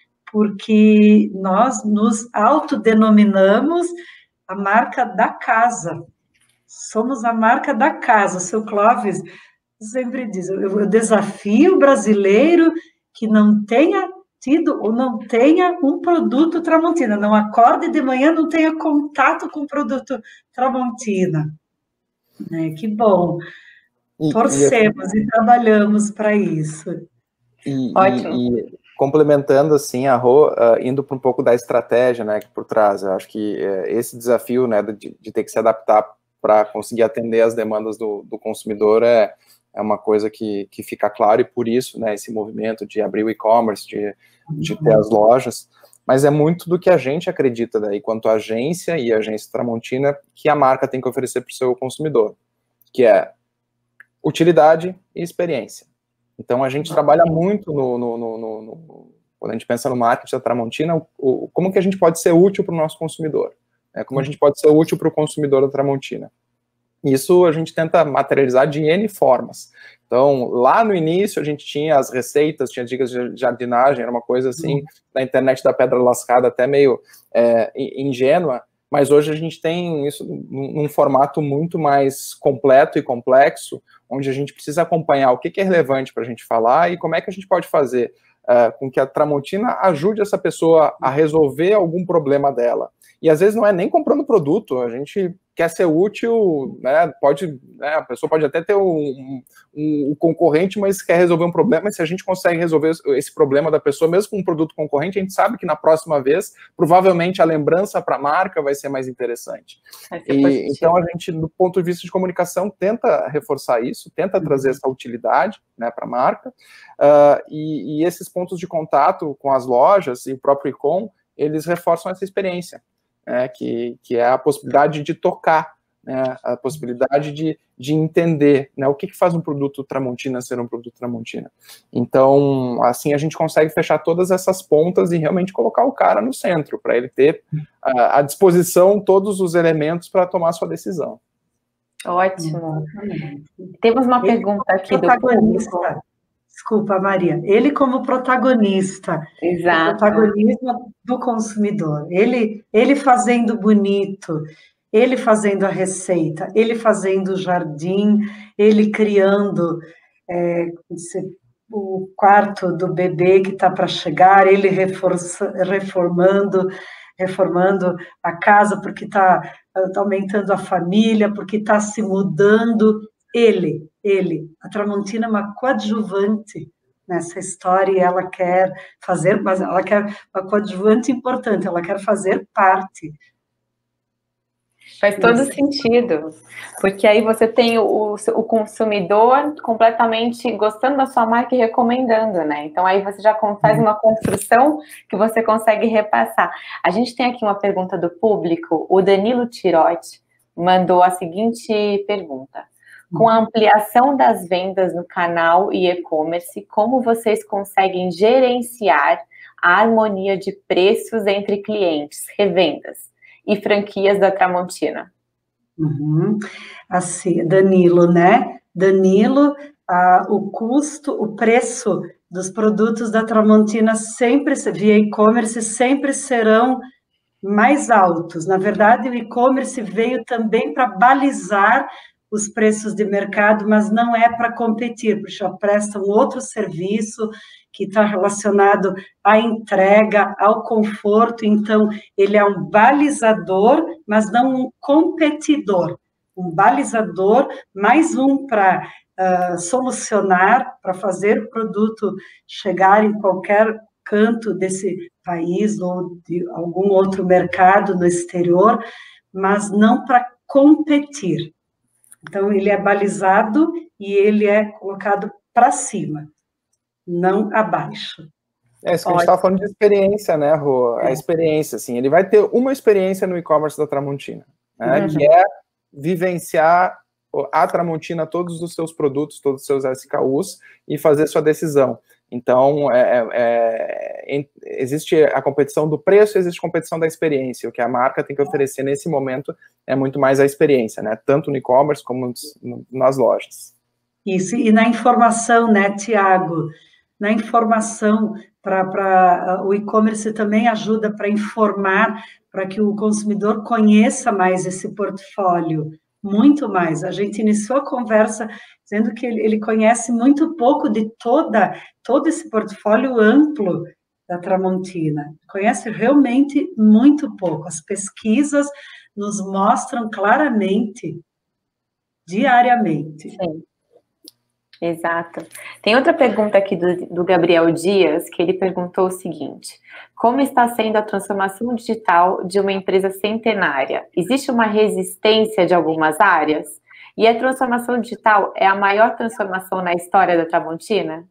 porque nós nos autodenominamos a marca da casa. Somos a marca da casa. O seu Clóvis sempre diz, eu desafio o brasileiro que não tenha tido ou não tenha um produto Tramontina, não acorde de manhã, não tenha contato com o produto Tramontina. É, que bom. E, torcemos e, e trabalhamos para isso. E, Ótimo. E, e complementando assim, a Rô, uh, indo para um pouco da estratégia, né, por trás, eu acho que uh, esse desafio, né, de, de ter que se adaptar para conseguir atender as demandas do, do consumidor é, é uma coisa que, que fica claro, e por isso, né, esse movimento de abrir o e-commerce, de, de ter as lojas, mas é muito do que a gente acredita daí, quanto agência e agência Tramontina, que a marca tem que oferecer para o seu consumidor, que é utilidade e experiência. Então, a gente trabalha muito no, no, no, no, no quando a gente pensa no marketing da Tramontina, o, o, como que a gente pode ser útil para o nosso consumidor, né? Como a gente pode ser útil para o consumidor da Tramontina. Isso a gente tenta materializar de N formas. Então, lá no início, a gente tinha as receitas, tinha dicas de jardinagem, era uma coisa assim, na internet da pedra lascada, até meio é, ingênua, mas hoje a gente tem isso num formato muito mais completo e complexo, onde a gente precisa acompanhar o que, que é relevante para a gente falar e como é que a gente pode fazer uh, com que a Tramontina ajude essa pessoa a resolver algum problema dela. E às vezes não é nem comprando produto, a gente quer ser útil, né, pode, né, a pessoa pode até ter um, um, um concorrente, mas quer resolver um problema, e se a gente consegue resolver esse problema da pessoa, mesmo com um produto concorrente, a gente sabe que na próxima vez, provavelmente a lembrança para a marca vai ser mais interessante. E, então a gente, do ponto de vista de comunicação, tenta reforçar isso, tenta uhum. trazer essa utilidade, né, para a marca, uh, e, e esses pontos de contato com as lojas e o próprio e-com, eles reforçam essa experiência. É, que, que é a possibilidade de tocar, né, a possibilidade de, de entender, né, o que, que faz um produto Tramontina ser um produto Tramontina. Então, assim, a gente consegue fechar todas essas pontas e realmente colocar o cara no centro, para ele ter uh, à disposição todos os elementos para tomar a sua decisão. Ótimo. Temos uma ele pergunta aqui do público. Desculpa, Maria. Ele como protagonista. Exato. O protagonismo do consumidor. Ele, ele fazendo bonito, ele fazendo a receita, ele fazendo o jardim, ele criando é, o quarto do bebê que está para chegar, ele reforça, reformando, reformando a casa porque está tá aumentando a família, porque está se mudando. Ele, ele, a Tramontina é uma coadjuvante nessa história e ela quer fazer, mas ela quer uma coadjuvante importante, ela quer fazer parte. Faz todo Isso. sentido, porque aí você tem o, o consumidor completamente gostando da sua marca e recomendando, né? Então aí você já faz uma construção que você consegue repassar. A gente tem aqui uma pergunta do público, o Danilo Tirotti mandou a seguinte pergunta. Com a ampliação das vendas no canal e e-commerce, como vocês conseguem gerenciar a harmonia de preços entre clientes, revendas e franquias da Tramontina? Uhum. Assim, Danilo, né? Danilo, ah, o custo, o preço dos produtos da Tramontina sempre, via e-commerce, sempre serão mais altos. Na verdade, o e-commerce veio também para balizar os preços de mercado, mas não é para competir, porque já presta um outro serviço que está relacionado à entrega, ao conforto, então ele é um balizador, mas não um competidor, um balizador, mais um para uh, solucionar, para fazer o produto chegar em qualquer canto desse país ou de algum outro mercado no exterior, mas não para competir. Então, ele é balizado e ele é colocado para cima, não abaixo. É isso que Ótimo. A gente estava falando de experiência, né, Rô? É. A experiência, assim, ele vai ter uma experiência no e-commerce da Tramontina, né, uhum. que é vivenciar a Tramontina, todos os seus produtos, todos os seus S K Us e fazer sua decisão. Então, é, é, existe a competição do preço, existe a competição da experiência. O que a marca tem que oferecer nesse momento é muito mais a experiência, né? Tanto no e-commerce como nas lojas. Isso, e na informação, né, Tiago? Na informação, para o e-commerce também ajuda para informar, para que o consumidor conheça mais esse portfólio, muito mais. A gente iniciou a conversa dizendo que ele, ele conhece muito pouco de toda, todo esse portfólio amplo da Tramontina. Conhece realmente muito pouco. As pesquisas nos mostram claramente, diariamente. Sim. Exato. Tem outra pergunta aqui do, do Gabriel Dias, que ele perguntou o seguinte: como está sendo a transformação digital de uma empresa centenária? Existe uma resistência de algumas áreas? E a transformação digital é a maior transformação na história da Tramontina?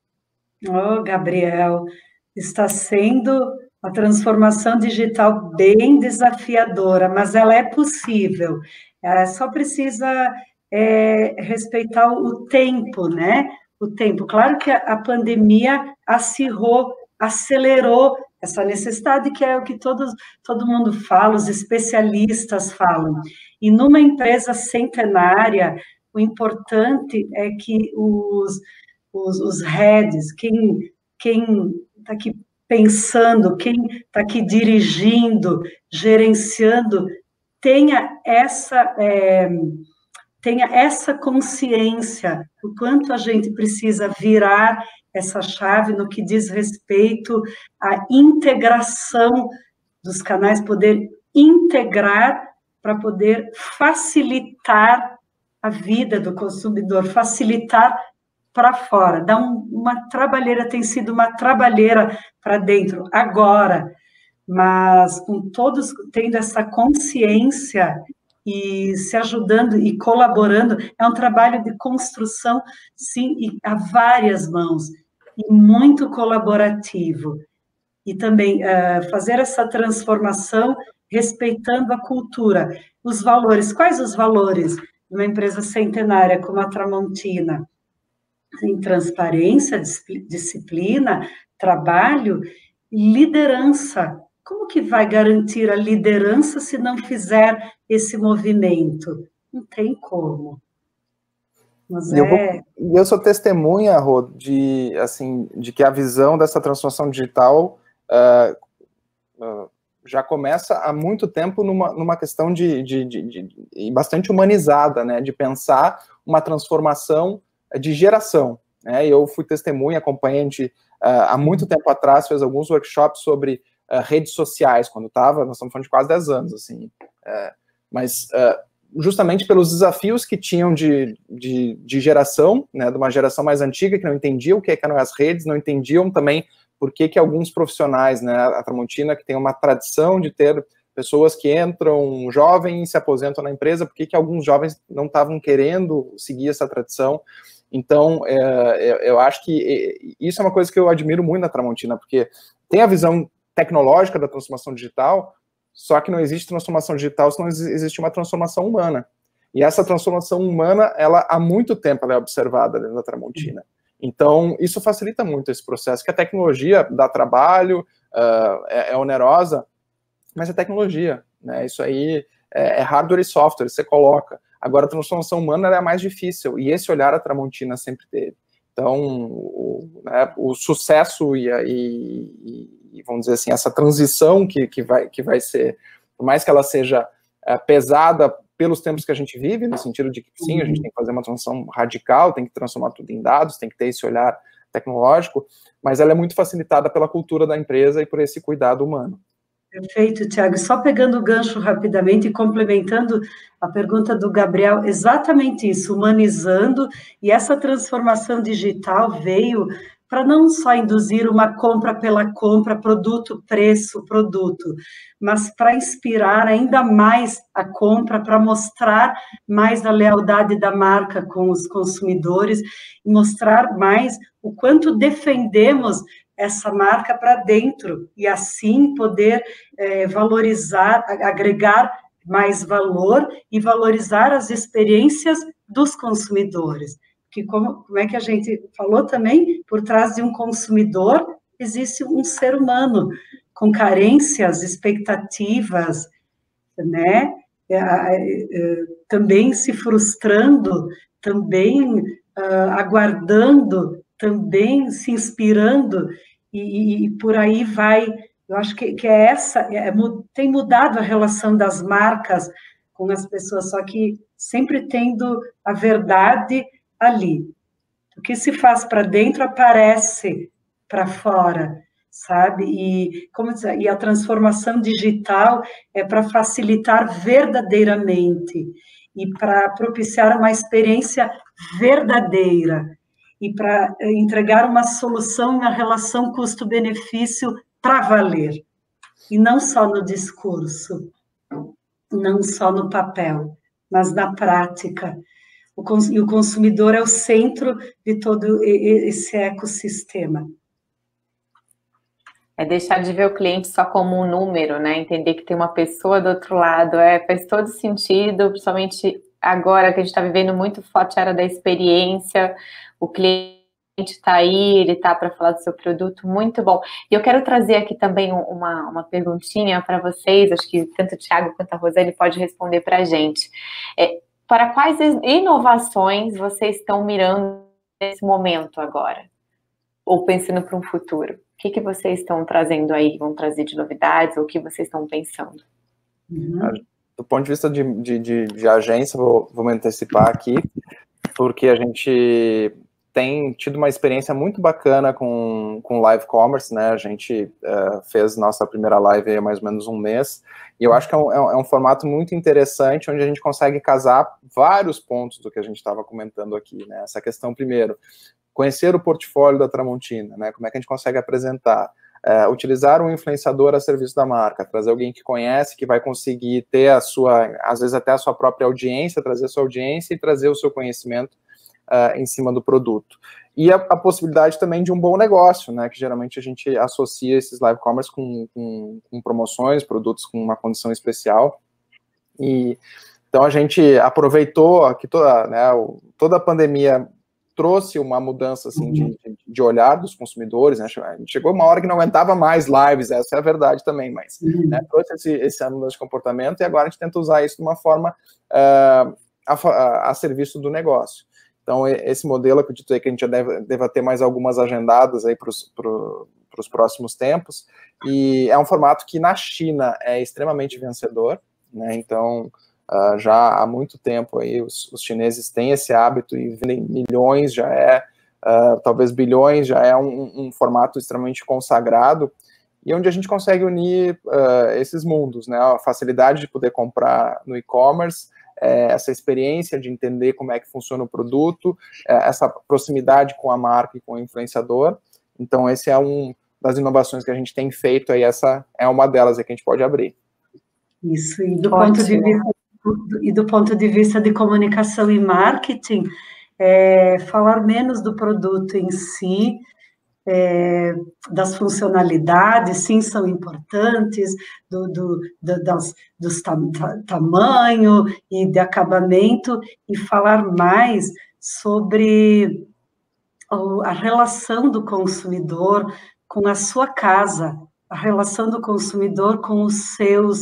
Oh, Gabriel, está sendo a transformação digital bem desafiadora, mas ela é possível. É, só precisa é, respeitar o tempo, né? O tempo. Claro que a, a pandemia acirrou, acelerou essa necessidade, que é o que todos, todo mundo fala, os especialistas falam. E numa empresa centenária, o importante é que os, os, os heads, quem quem está aqui pensando, quem está aqui dirigindo, gerenciando, tenha essa, é, tenha essa consciência do quanto a gente precisa virar essa chave no que diz respeito à integração dos canais, poder integrar para poder facilitar a vida do consumidor, facilitar para fora, dar um, uma trabalheira, tem sido uma trabalheira para dentro, agora, mas com todos tendo essa consciência e se ajudando e colaborando, é um trabalho de construção, sim, e a várias mãos, e muito colaborativo. E também uh, fazer essa transformação respeitando a cultura, os valores. Quais os valores de uma empresa centenária como a Tramontina? Em transparência, disciplina, trabalho, liderança. Como que vai garantir a liderança se não fizer esse movimento? Não tem como. Mas e eu, é... vou, eu sou testemunha, Rô, de, assim, de que a visão dessa transformação digital uh, uh, já começa há muito tempo numa, numa questão de, de, de, de, de bastante humanizada, né, de pensar uma transformação de geração. Né? Eu fui testemunha, acompanhante, uh, há muito tempo atrás, fez alguns workshops sobre uh, redes sociais, quando estava, nós estamos falando de quase dez anos, assim, uh, mas uh, justamente pelos desafios que tinham de, de, de geração, né, de uma geração mais antiga, que não entendia o que eram as redes, não entendiam também por que que alguns profissionais, né, a Tramontina, que tem uma tradição de ter pessoas que entram jovens e se aposentam na empresa, por que que alguns jovens não estavam querendo seguir essa tradição. Então, é, eu acho que isso é uma coisa que eu admiro muito na Tramontina, porque tem a visão tecnológica da transformação digital, só que não existe transformação digital se não existe uma transformação humana. E essa transformação humana, ela há muito tempo ela é observada dentro da Tramontina. Então, isso facilita muito esse processo, que a tecnologia dá trabalho, uh, é, é onerosa, mas é tecnologia, né? Isso aí é, é hardware e software, você coloca. Agora, a transformação humana ela é mais difícil, e esse olhar a Tramontina sempre teve. Então, o, né, o sucesso e, e, e, vamos dizer assim, essa transição que, que, vai, que vai ser, por mais que ela seja é, pesada pelos tempos que a gente vive, no sentido de que, sim, a gente tem que fazer uma transição radical, tem que transformar tudo em dados, tem que ter esse olhar tecnológico, mas ela é muito facilitada pela cultura da empresa e por esse cuidado humano. Perfeito, Tiago. Só pegando o gancho rapidamente e complementando a pergunta do Gabriel, exatamente isso, humanizando, e essa transformação digital veio para não só induzir uma compra pela compra, produto, preço, produto, mas para inspirar ainda mais a compra, para mostrar mais a lealdade da marca com os consumidores, e mostrar mais o quanto defendemos essa marca para dentro, e assim poder é, valorizar, agregar mais valor e valorizar as experiências dos consumidores. porque como, como é que a gente falou também, por trás de um consumidor existe um ser humano com carências, expectativas, né? É, é, também se frustrando, também uh, aguardando, também se inspirando, e, e por aí vai. Eu acho que, que é essa, é, tem mudado a relação das marcas com as pessoas, só que sempre tendo a verdade ali. O que se faz para dentro aparece para fora, sabe? E, como dizer, e a transformação digital é para facilitar verdadeiramente e para propiciar uma experiência verdadeira e para entregar uma solução na relação custo-benefício para valer, e não só no discurso, não só no papel, mas na prática. O, e o consumidor é o centro de todo esse ecossistema. É deixar de ver o cliente só como um número, né? Entender que tem uma pessoa do outro lado. É, faz todo sentido, principalmente agora que a gente está vivendo muito forte a era da experiência. O cliente está aí, ele está para falar do seu produto, muito bom. E eu quero trazer aqui também uma, uma perguntinha para vocês, acho que tanto o Thiago quanto a Rosane pode responder para a gente. É, para quais inovações vocês estão mirando nesse momento agora? Ou pensando para um futuro? O que, que vocês estão trazendo aí? Vão trazer de novidades? Ou o que vocês estão pensando? Uhum. Do ponto de vista de, de, de, de agência, vou, vou me antecipar aqui, porque a gente tem tido uma experiência muito bacana com, com live commerce, né? A gente uh, fez nossa primeira live há mais ou menos um mês, e eu acho que é um, é um formato muito interessante, onde a gente consegue casar vários pontos do que a gente estava comentando aqui, né? Essa questão, primeiro, conhecer o portfólio da Tramontina, né? Como é que a gente consegue apresentar, uh, utilizar um influenciador a serviço da marca, trazer alguém que conhece, que vai conseguir ter a sua, às vezes até a sua própria audiência, trazer a sua audiência e trazer o seu conhecimento Uh, em cima do produto. E a, a possibilidade também de um bom negócio, né, que geralmente a gente associa esses live commerce com, com, com promoções, produtos com uma condição especial. E então a gente aproveitou que toda, né, o, toda a pandemia trouxe uma mudança assim, de, de olhar dos consumidores, né? Chegou uma hora que não aguentava mais lives, essa é a verdade também, mas uhum. né, trouxe esse, esse mudança de comportamento, e agora a gente tenta usar isso de uma forma uh, a, a, a serviço do negócio. Então, esse modelo, acredito aí que a gente já deve, deve ter mais algumas agendadas aí para os próximos tempos, e é um formato que na China é extremamente vencedor, né? Então, uh, já há muito tempo aí os, os chineses têm esse hábito e vendem milhões, já é, uh, talvez bilhões, já é um, um formato extremamente consagrado, e onde a gente consegue unir uh, esses mundos, né? A facilidade de poder comprar no e-commerce, É, essa experiência de entender como é que funciona o produto, é, essa proximidade com a marca e com o influenciador. Então, esse é um das inovações que a gente tem feito, aí essa é uma delas aí que a gente pode abrir. Isso, e do, ponto de, vista, e do ponto de vista de comunicação e marketing, é, falar menos do produto em si, É, das funcionalidades, sim, são importantes, do, do, do, das, dos tam, tamanho e de acabamento, e falar mais sobre a relação do consumidor com a sua casa, a relação do consumidor com os seus...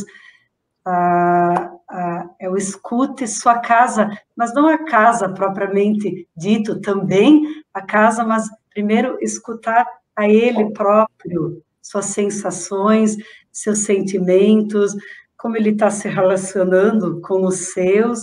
Ah, ah, é o escute sua casa, mas não a casa propriamente dito, também a casa, mas primeiro escutar a ele próprio, suas sensações, seus sentimentos, como ele está se relacionando com os seus,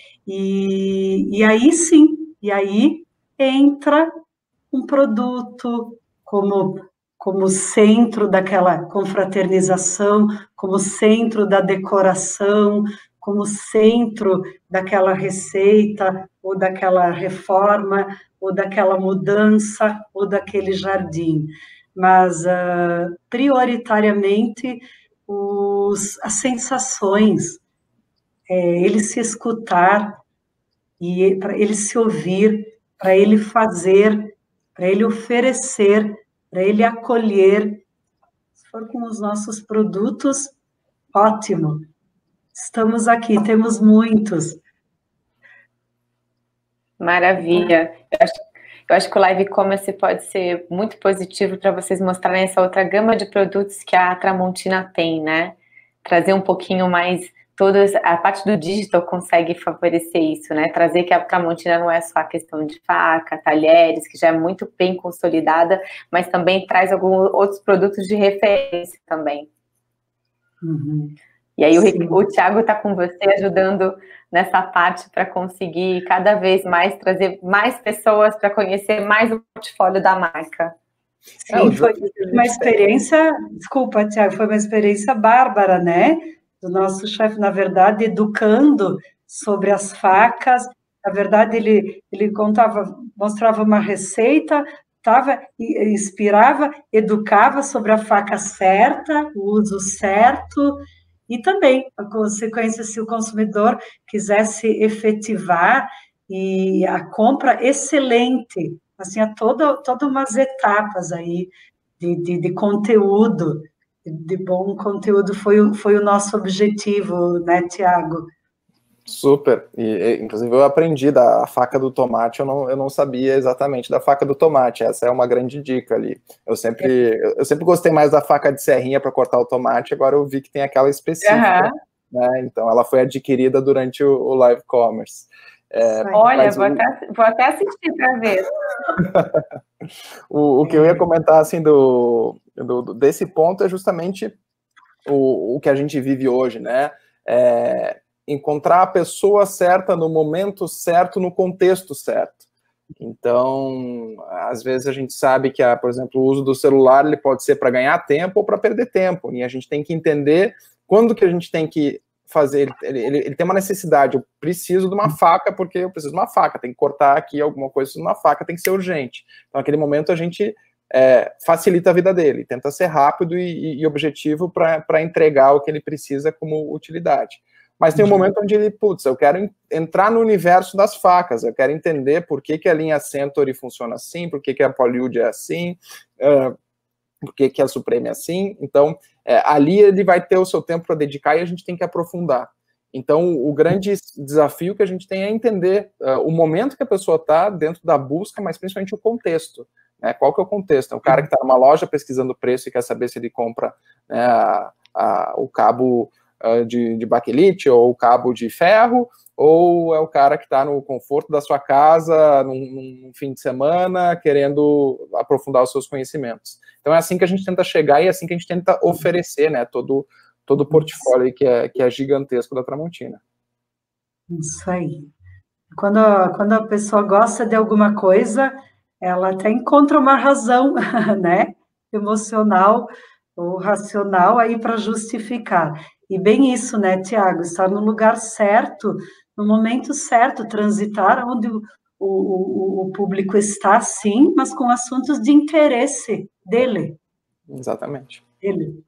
e, e aí sim, e aí entra um produto como... como centro daquela confraternização, como centro da decoração, como centro daquela receita, ou daquela reforma, ou daquela mudança, ou daquele jardim. Mas, uh, prioritariamente, os, as sensações, é, ele se escutar, e para ele se ouvir, para ele fazer, para ele oferecer, para ele acolher. Se for com os nossos produtos, ótimo. Estamos aqui, temos muitos. Maravilha. Eu acho, eu acho que o live commerce pode ser muito positivo para vocês mostrarem essa outra gama de produtos que a Tramontina tem, né? Trazer um pouquinho mais, toda a parte do digital consegue favorecer isso, né? Trazer que a Tramontina não é só a questão de faca, talheres, que já é muito bem consolidada, mas também traz alguns outros produtos de referência também. Uhum. E aí o, o Thiago está com você ajudando nessa parte para conseguir cada vez mais trazer mais pessoas para conhecer mais o portfólio da marca. Sim, foi uma experiência, desculpa, Thiago, foi uma experiência bárbara, né? Do nosso chefe, na verdade, educando sobre as facas. Na verdade, ele, ele contava, mostrava uma receita, tava, inspirava, educava sobre a faca certa, o uso certo, e também, a consequência, se o consumidor quisesse efetivar e a compra excelente, assim, há toda, todas umas etapas aí de, de, de conteúdo, de bom conteúdo, foi, foi o nosso objetivo, né, Tiago? Super, e inclusive eu aprendi da faca do tomate, eu não, eu não sabia exatamente da faca do tomate, essa é uma grande dica ali. Eu sempre, eu sempre gostei mais da faca de serrinha para cortar o tomate, agora eu vi que tem aquela específica, uhum. né? Então ela foi adquirida durante o, o live commerce. É, Olha, vou, o... até, vou até assistir para ver. o, o que eu ia comentar assim do, do, desse ponto é justamente o, o que a gente vive hoje, né? É, encontrar a pessoa certa no momento certo, no contexto certo. Então, às vezes a gente sabe que, a, por exemplo, o uso do celular ele pode ser para ganhar tempo ou para perder tempo, e a gente tem que entender quando que a gente tem que fazer, ele, ele, ele tem uma necessidade, eu preciso de uma faca porque eu preciso de uma faca, tem que cortar aqui alguma coisa de uma faca, tem que ser urgente. Então, naquele momento a gente é, facilita a vida dele, tenta ser rápido e, e objetivo para entregar o que ele precisa como utilidade. Mas tem um momento onde ele, putz, eu quero entrar no universo das facas, eu quero entender por que, que a linha Century funciona assim, por que, que a Polywood é assim, uh, por que, que a Supreme é assim. Então, é, ali ele vai ter o seu tempo para dedicar e a gente tem que aprofundar. Então, o grande desafio que a gente tem é entender uh, o momento que a pessoa está dentro da busca, mas principalmente o contexto. Né? Qual que é o contexto? É o cara que está numa loja pesquisando preço e quer saber se ele compra né, a, a, o cabo De, de baquelite ou o cabo de ferro, ou é o cara que está no conforto da sua casa num, num fim de semana querendo aprofundar os seus conhecimentos. Então é assim que a gente tenta chegar e é assim que a gente tenta oferecer, né, todo, todo o portfólio aí que é, que é gigantesco da Tramontina. Isso aí. Quando, a, quando a pessoa gosta de alguma coisa, ela até encontra uma razão, né, emocional ou racional aí para justificar. E bem isso, né, Tiago? Estar no lugar certo, no momento certo, transitar onde o, o, o público está, sim, mas com assuntos de interesse dele. Exatamente. Dele.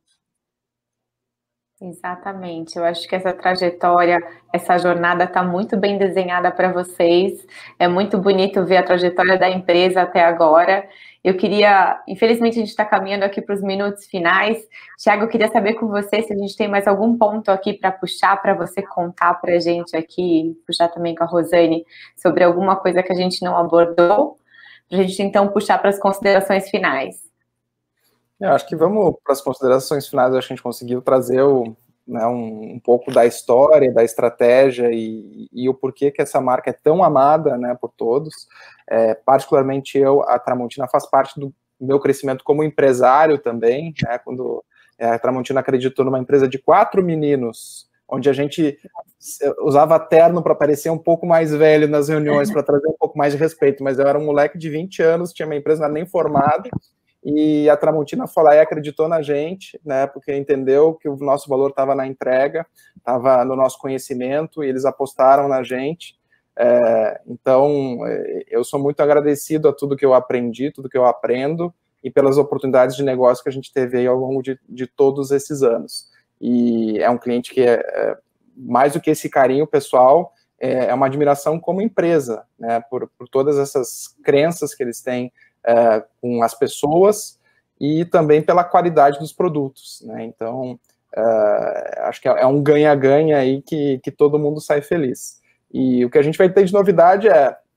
Exatamente. Eu acho que essa trajetória, essa jornada está muito bem desenhada para vocês. É muito bonito ver a trajetória da empresa até agora. Eu queria, infelizmente a gente está caminhando aqui para os minutos finais. Thiago, eu queria saber com você se a gente tem mais algum ponto aqui para puxar, para você contar para a gente aqui, puxar também com a Rosane, sobre alguma coisa que a gente não abordou, para a gente então puxar para as considerações finais. Eu acho que vamos para as considerações finais, acho que a gente conseguiu trazer o, né, um, um pouco da história, da estratégia e, e o porquê que essa marca é tão amada né, por todos. É, particularmente eu, a Tramontina faz parte do meu crescimento como empresário também, né, quando a Tramontina acreditou numa empresa de quatro meninos, onde a gente usava terno para parecer um pouco mais velho nas reuniões, para trazer um pouco mais de respeito, mas eu era um moleque de vinte anos, tinha uma empresa, não era nem formada, e a Tramontina foi lá e acreditou na gente, né, porque entendeu que o nosso valor estava na entrega, estava no nosso conhecimento, e eles apostaram na gente. É, então, eu sou muito agradecido a tudo que eu aprendi, tudo que eu aprendo, e pelas oportunidades de negócio que a gente teve aí ao longo de, de todos esses anos. E é um cliente que é, é mais do que esse carinho pessoal, é, é uma admiração como empresa, né, por, por todas essas crenças que eles têm é, com as pessoas e também pela qualidade dos produtos, né, então é, acho que é um ganha-ganha aí que, que todo mundo sai feliz. E o que a gente vai ter de novidade é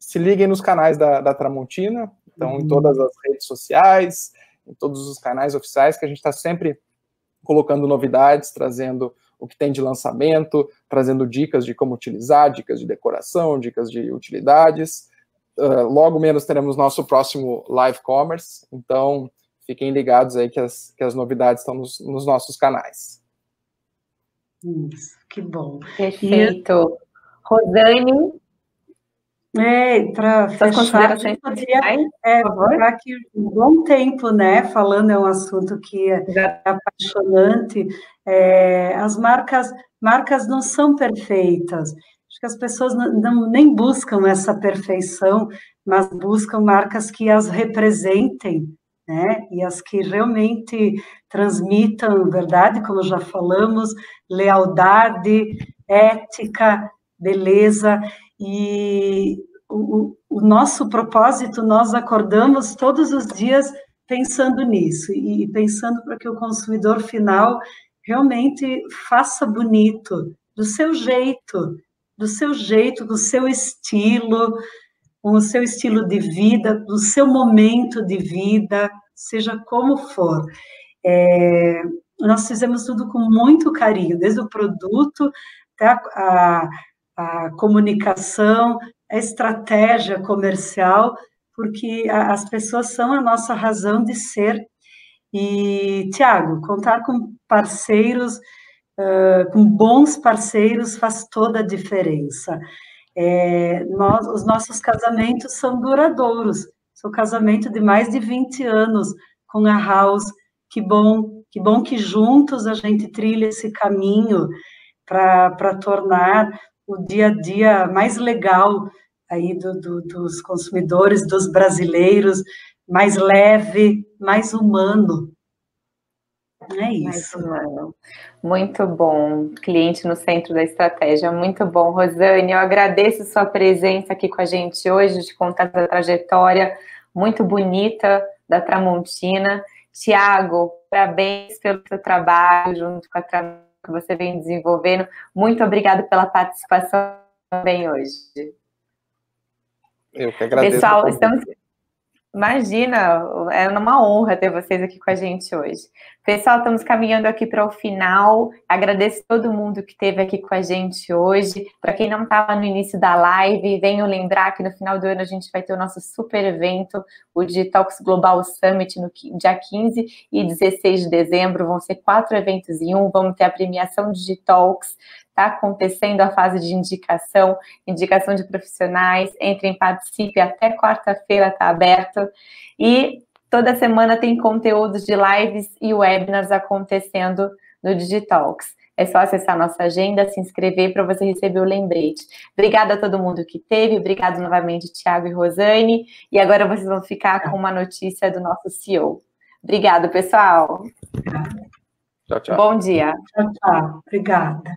se liguem nos canais da, da Tramontina, então uhum. em todas as redes sociais, em todos os canais oficiais, que a gente está sempre colocando novidades, trazendo o que tem de lançamento, trazendo dicas de como utilizar, dicas de decoração, dicas de utilidades. Uh, logo menos teremos nosso próximo Live Commerce, então fiquem ligados aí que as, que as novidades estão nos, nos nossos canais. Isso, que bom. Perfeito. E... Rosane? É, para fechar, eu poderia é, ficar aqui um bom tempo, né, falando, é um assunto que é, é apaixonante. É, as marcas, marcas não são perfeitas. Acho que as pessoas não, não, nem buscam essa perfeição, mas buscam marcas que as representem, né, e as que realmente transmitam verdade, como já falamos, lealdade, ética, beleza. E o, o nosso propósito, nós acordamos todos os dias pensando nisso, e pensando para que o consumidor final realmente faça bonito, do seu jeito, do seu jeito, do seu estilo, com o seu estilo de vida, do seu momento de vida, seja como for. É, nós fizemos tudo com muito carinho, desde o produto até a, a a comunicação, a estratégia comercial, porque as pessoas são a nossa razão de ser. E, Tiago, contar com parceiros, uh, com bons parceiros, faz toda a diferença. É, nós, os nossos casamentos são duradouros, são casamento de mais de vinte anos com a House. Que bom, que bom que juntos a gente trilha esse caminho para tornar o dia a dia mais legal aí do, do, dos consumidores, dos brasileiros, mais leve, mais humano. É isso. Mais humano. Muito bom. Cliente no centro da estratégia. Muito bom, Rosane. Eu agradeço sua presença aqui com a gente hoje, de contar essa trajetória muito bonita da Tramontina. Tiago, parabéns pelo seu trabalho junto com a Tramontina que você vem desenvolvendo. Muito obrigada pela participação também hoje. Eu que agradeço. Pessoal, estamos... Imagina, é uma honra ter vocês aqui com a gente hoje. Pessoal, estamos caminhando aqui para o final. Agradeço todo mundo que esteve aqui com a gente hoje. Para quem não estava no início da live, venham lembrar que no final do ano a gente vai ter o nosso super evento, o Digitalks Global Summit, no dia quinze e dezesseis de dezembro. Vão ser quatro eventos em um. Vamos ter a premiação Digitalks. Está acontecendo a fase de indicação, indicação de profissionais. Entrem, participe, até quarta-feira está aberto. E toda semana tem conteúdos de lives e webinars acontecendo no Digitalks. É só acessar nossa agenda, se inscrever para você receber o lembrete. Obrigada a todo mundo que teve, obrigado novamente, Tiago e Rosane. E agora vocês vão ficar com uma notícia do nosso C E O. Obrigada, pessoal. Tchau, tchau. Bom dia. Tchau, tchau. Obrigada.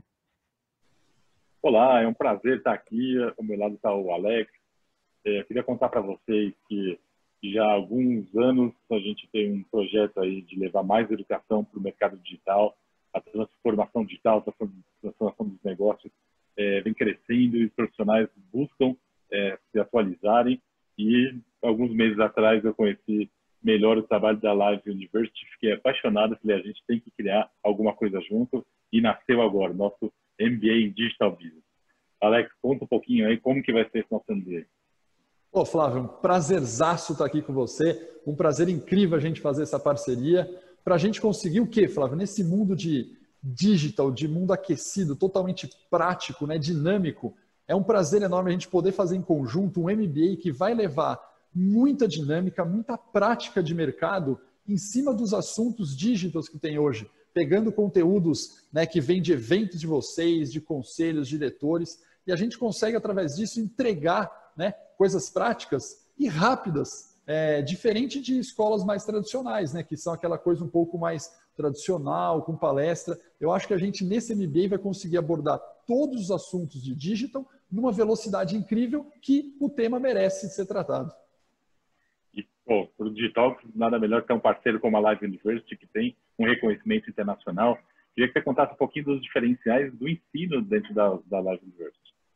Olá, é um prazer estar aqui. Ao meu lado está o Alex. É, queria contar para vocês que já há alguns anos a gente tem um projeto aí de levar mais educação para o mercado digital. A transformação digital, a transformação dos negócios é, vem crescendo e os profissionais buscam é, se atualizarem. E alguns meses atrás eu conheci melhor o trabalho da Live University, fiquei apaixonado, falei, a gente tem que criar alguma coisa junto e nasceu agora, nosso M B A em Digital Business. Alex, conta um pouquinho aí como que vai ser esse nosso M B A. Ô, Flávio, um prazerzaço estar aqui com você, um prazer incrível a gente fazer essa parceria, para a gente conseguir o quê, Flávio? Nesse mundo de digital, de mundo aquecido, totalmente prático, né, dinâmico, é um prazer enorme a gente poder fazer em conjunto um M B A que vai levar muita dinâmica, muita prática de mercado em cima dos assuntos digitais que tem hoje, pegando conteúdos, né, que vêm de eventos de vocês, de conselhos, diretores, e a gente consegue, através disso, entregar, né, coisas práticas e rápidas, é, diferente de escolas mais tradicionais, né, que são aquela coisa um pouco mais tradicional, com palestra. Eu acho que a gente, nesse M B A, vai conseguir abordar todos os assuntos de digital numa velocidade incrível que o tema merece ser tratado. E, pô, para o digital, nada melhor que ter um parceiro como a Live University, que tem um reconhecimento internacional. Queria que você contasse um pouquinho dos diferenciais do ensino dentro da, da Live University.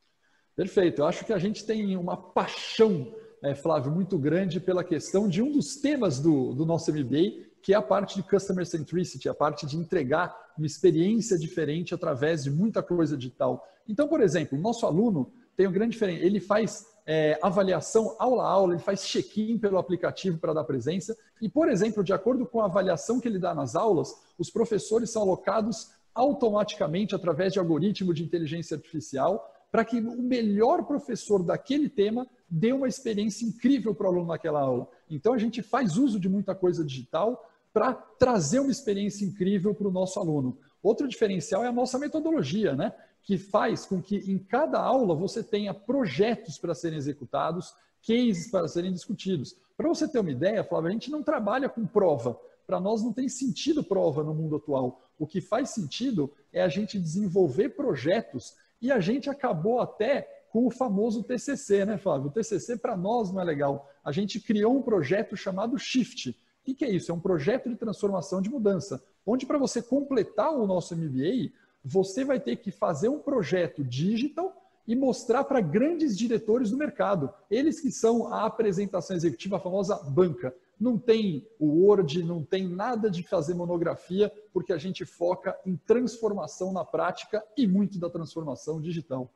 Perfeito. Eu acho que a gente tem uma paixão, é, Flávio, muito grande pela questão de um dos temas do, do nosso M B A, que é a parte de Customer Centricity, a parte de entregar uma experiência diferente através de muita coisa digital. Então, por exemplo, o nosso aluno tem um grande diferença. Ele faz é, avaliação aula a aula, ele faz check-in pelo aplicativo para dar presença. E, por exemplo, de acordo com a avaliação que ele dá nas aulas, os professores são alocados automaticamente através de algoritmo de inteligência artificial para que o melhor professor daquele tema dê uma experiência incrível para o aluno naquela aula. Então, a gente faz uso de muita coisa digital para trazer uma experiência incrível para o nosso aluno. Outro diferencial é a nossa metodologia, né? Que faz com que em cada aula você tenha projetos para serem executados, cases para serem discutidos. Para você ter uma ideia, Flávio, a gente não trabalha com prova. Para nós não tem sentido prova no mundo atual. O que faz sentido é a gente desenvolver projetos e a gente acabou até com o famoso T C C, né, Flávio? O T C C para nós não é legal. A gente criou um projeto chamado Shift. O que, que é isso? É um projeto de transformação de mudança, onde para você completar o nosso M B A, você vai ter que fazer um projeto digital e mostrar para grandes diretores do mercado. Eles que são a apresentação executiva, a famosa banca. Não tem o Word, não tem nada de fazer monografia, porque a gente foca em transformação na prática e muito da transformação digital.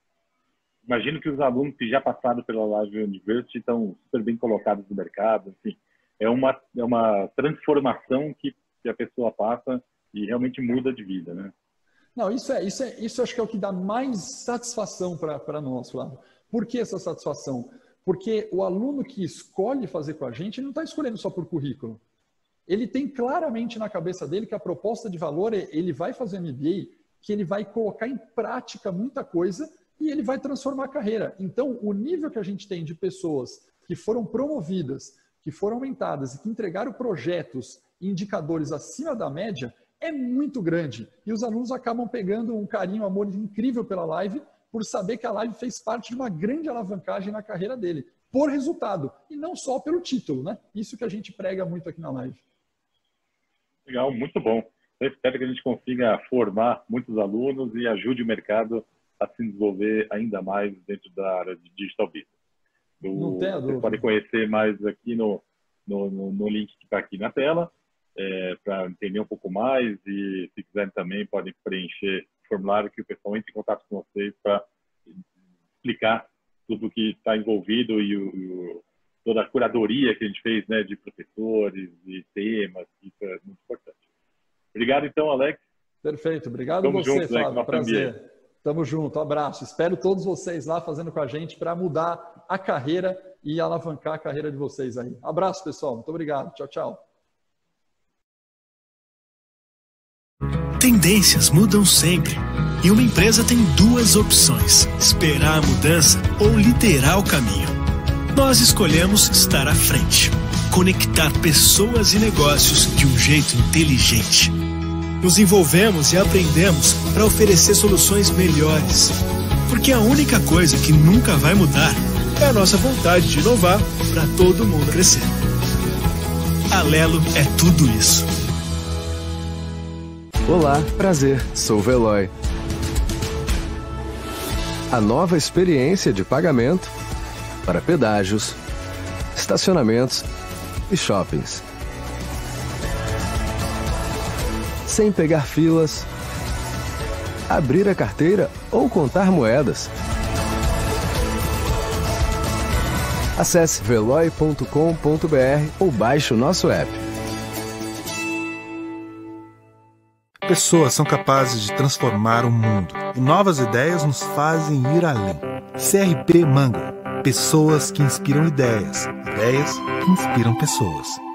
Imagino que os alunos que já passaram pela Live University estão super bem colocados no mercado, enfim. É uma, é uma transformação que, que a pessoa passa e realmente muda de vida, né? Não, isso é, isso é, isso acho que é o que dá mais satisfação para nós, Flávio. Por que essa satisfação? Porque o aluno que escolhe fazer com a gente, ele não está escolhendo só por currículo. Ele tem claramente na cabeça dele que a proposta de valor é, ele vai fazer M B A, que ele vai colocar em prática muita coisa e ele vai transformar a carreira. Então, o nível que a gente tem de pessoas que foram promovidas, que foram aumentadas e que entregaram projetos e indicadores acima da média é muito grande. E os alunos acabam pegando um carinho, um amor incrível pela live, por saber que a live fez parte de uma grande alavancagem na carreira dele, por resultado, e não só pelo título, né? Isso que a gente prega muito aqui na live. Legal, muito bom. Eu espero que a gente consiga formar muitos alunos e ajude o mercado a se desenvolver ainda mais dentro da área de digital business. Do, não tem a dúvida. Você pode conhecer mais aqui no, no, no, no link que está aqui na tela, é, para entender um pouco mais, e se quiserem também podem preencher o formulário que o pessoal entre em contato com vocês para explicar tudo o que está envolvido e o, o, toda a curadoria que a gente fez, né, de professores e temas, isso é muito importante. Obrigado então, Alex. Perfeito, obrigado Tamo você, juntos, Flávio, né, prazer. Tamo junto, um abraço. Espero todos vocês lá fazendo com a gente para mudar a carreira e alavancar a carreira de vocês aí. Abraço, pessoal. Muito obrigado. Tchau, tchau. Tendências mudam sempre. E uma empresa tem duas opções: esperar a mudança ou liderar o caminho. Nós escolhemos estar à frente, conectar pessoas e negócios de um jeito inteligente. Nos envolvemos e aprendemos para oferecer soluções melhores. Porque a única coisa que nunca vai mudar é a nossa vontade de inovar para todo mundo crescer. Alelo é tudo isso. Olá, prazer, sou o Veloy. A nova experiência de pagamento para pedágios, estacionamentos e shoppings. Sem pegar filas, abrir a carteira ou contar moedas. Acesse veloy ponto com ponto br ou baixe o nosso app. Pessoas são capazes de transformar o mundo e novas ideias nos fazem ir além. C R P Mango. Pessoas que inspiram ideias. Ideias que inspiram pessoas.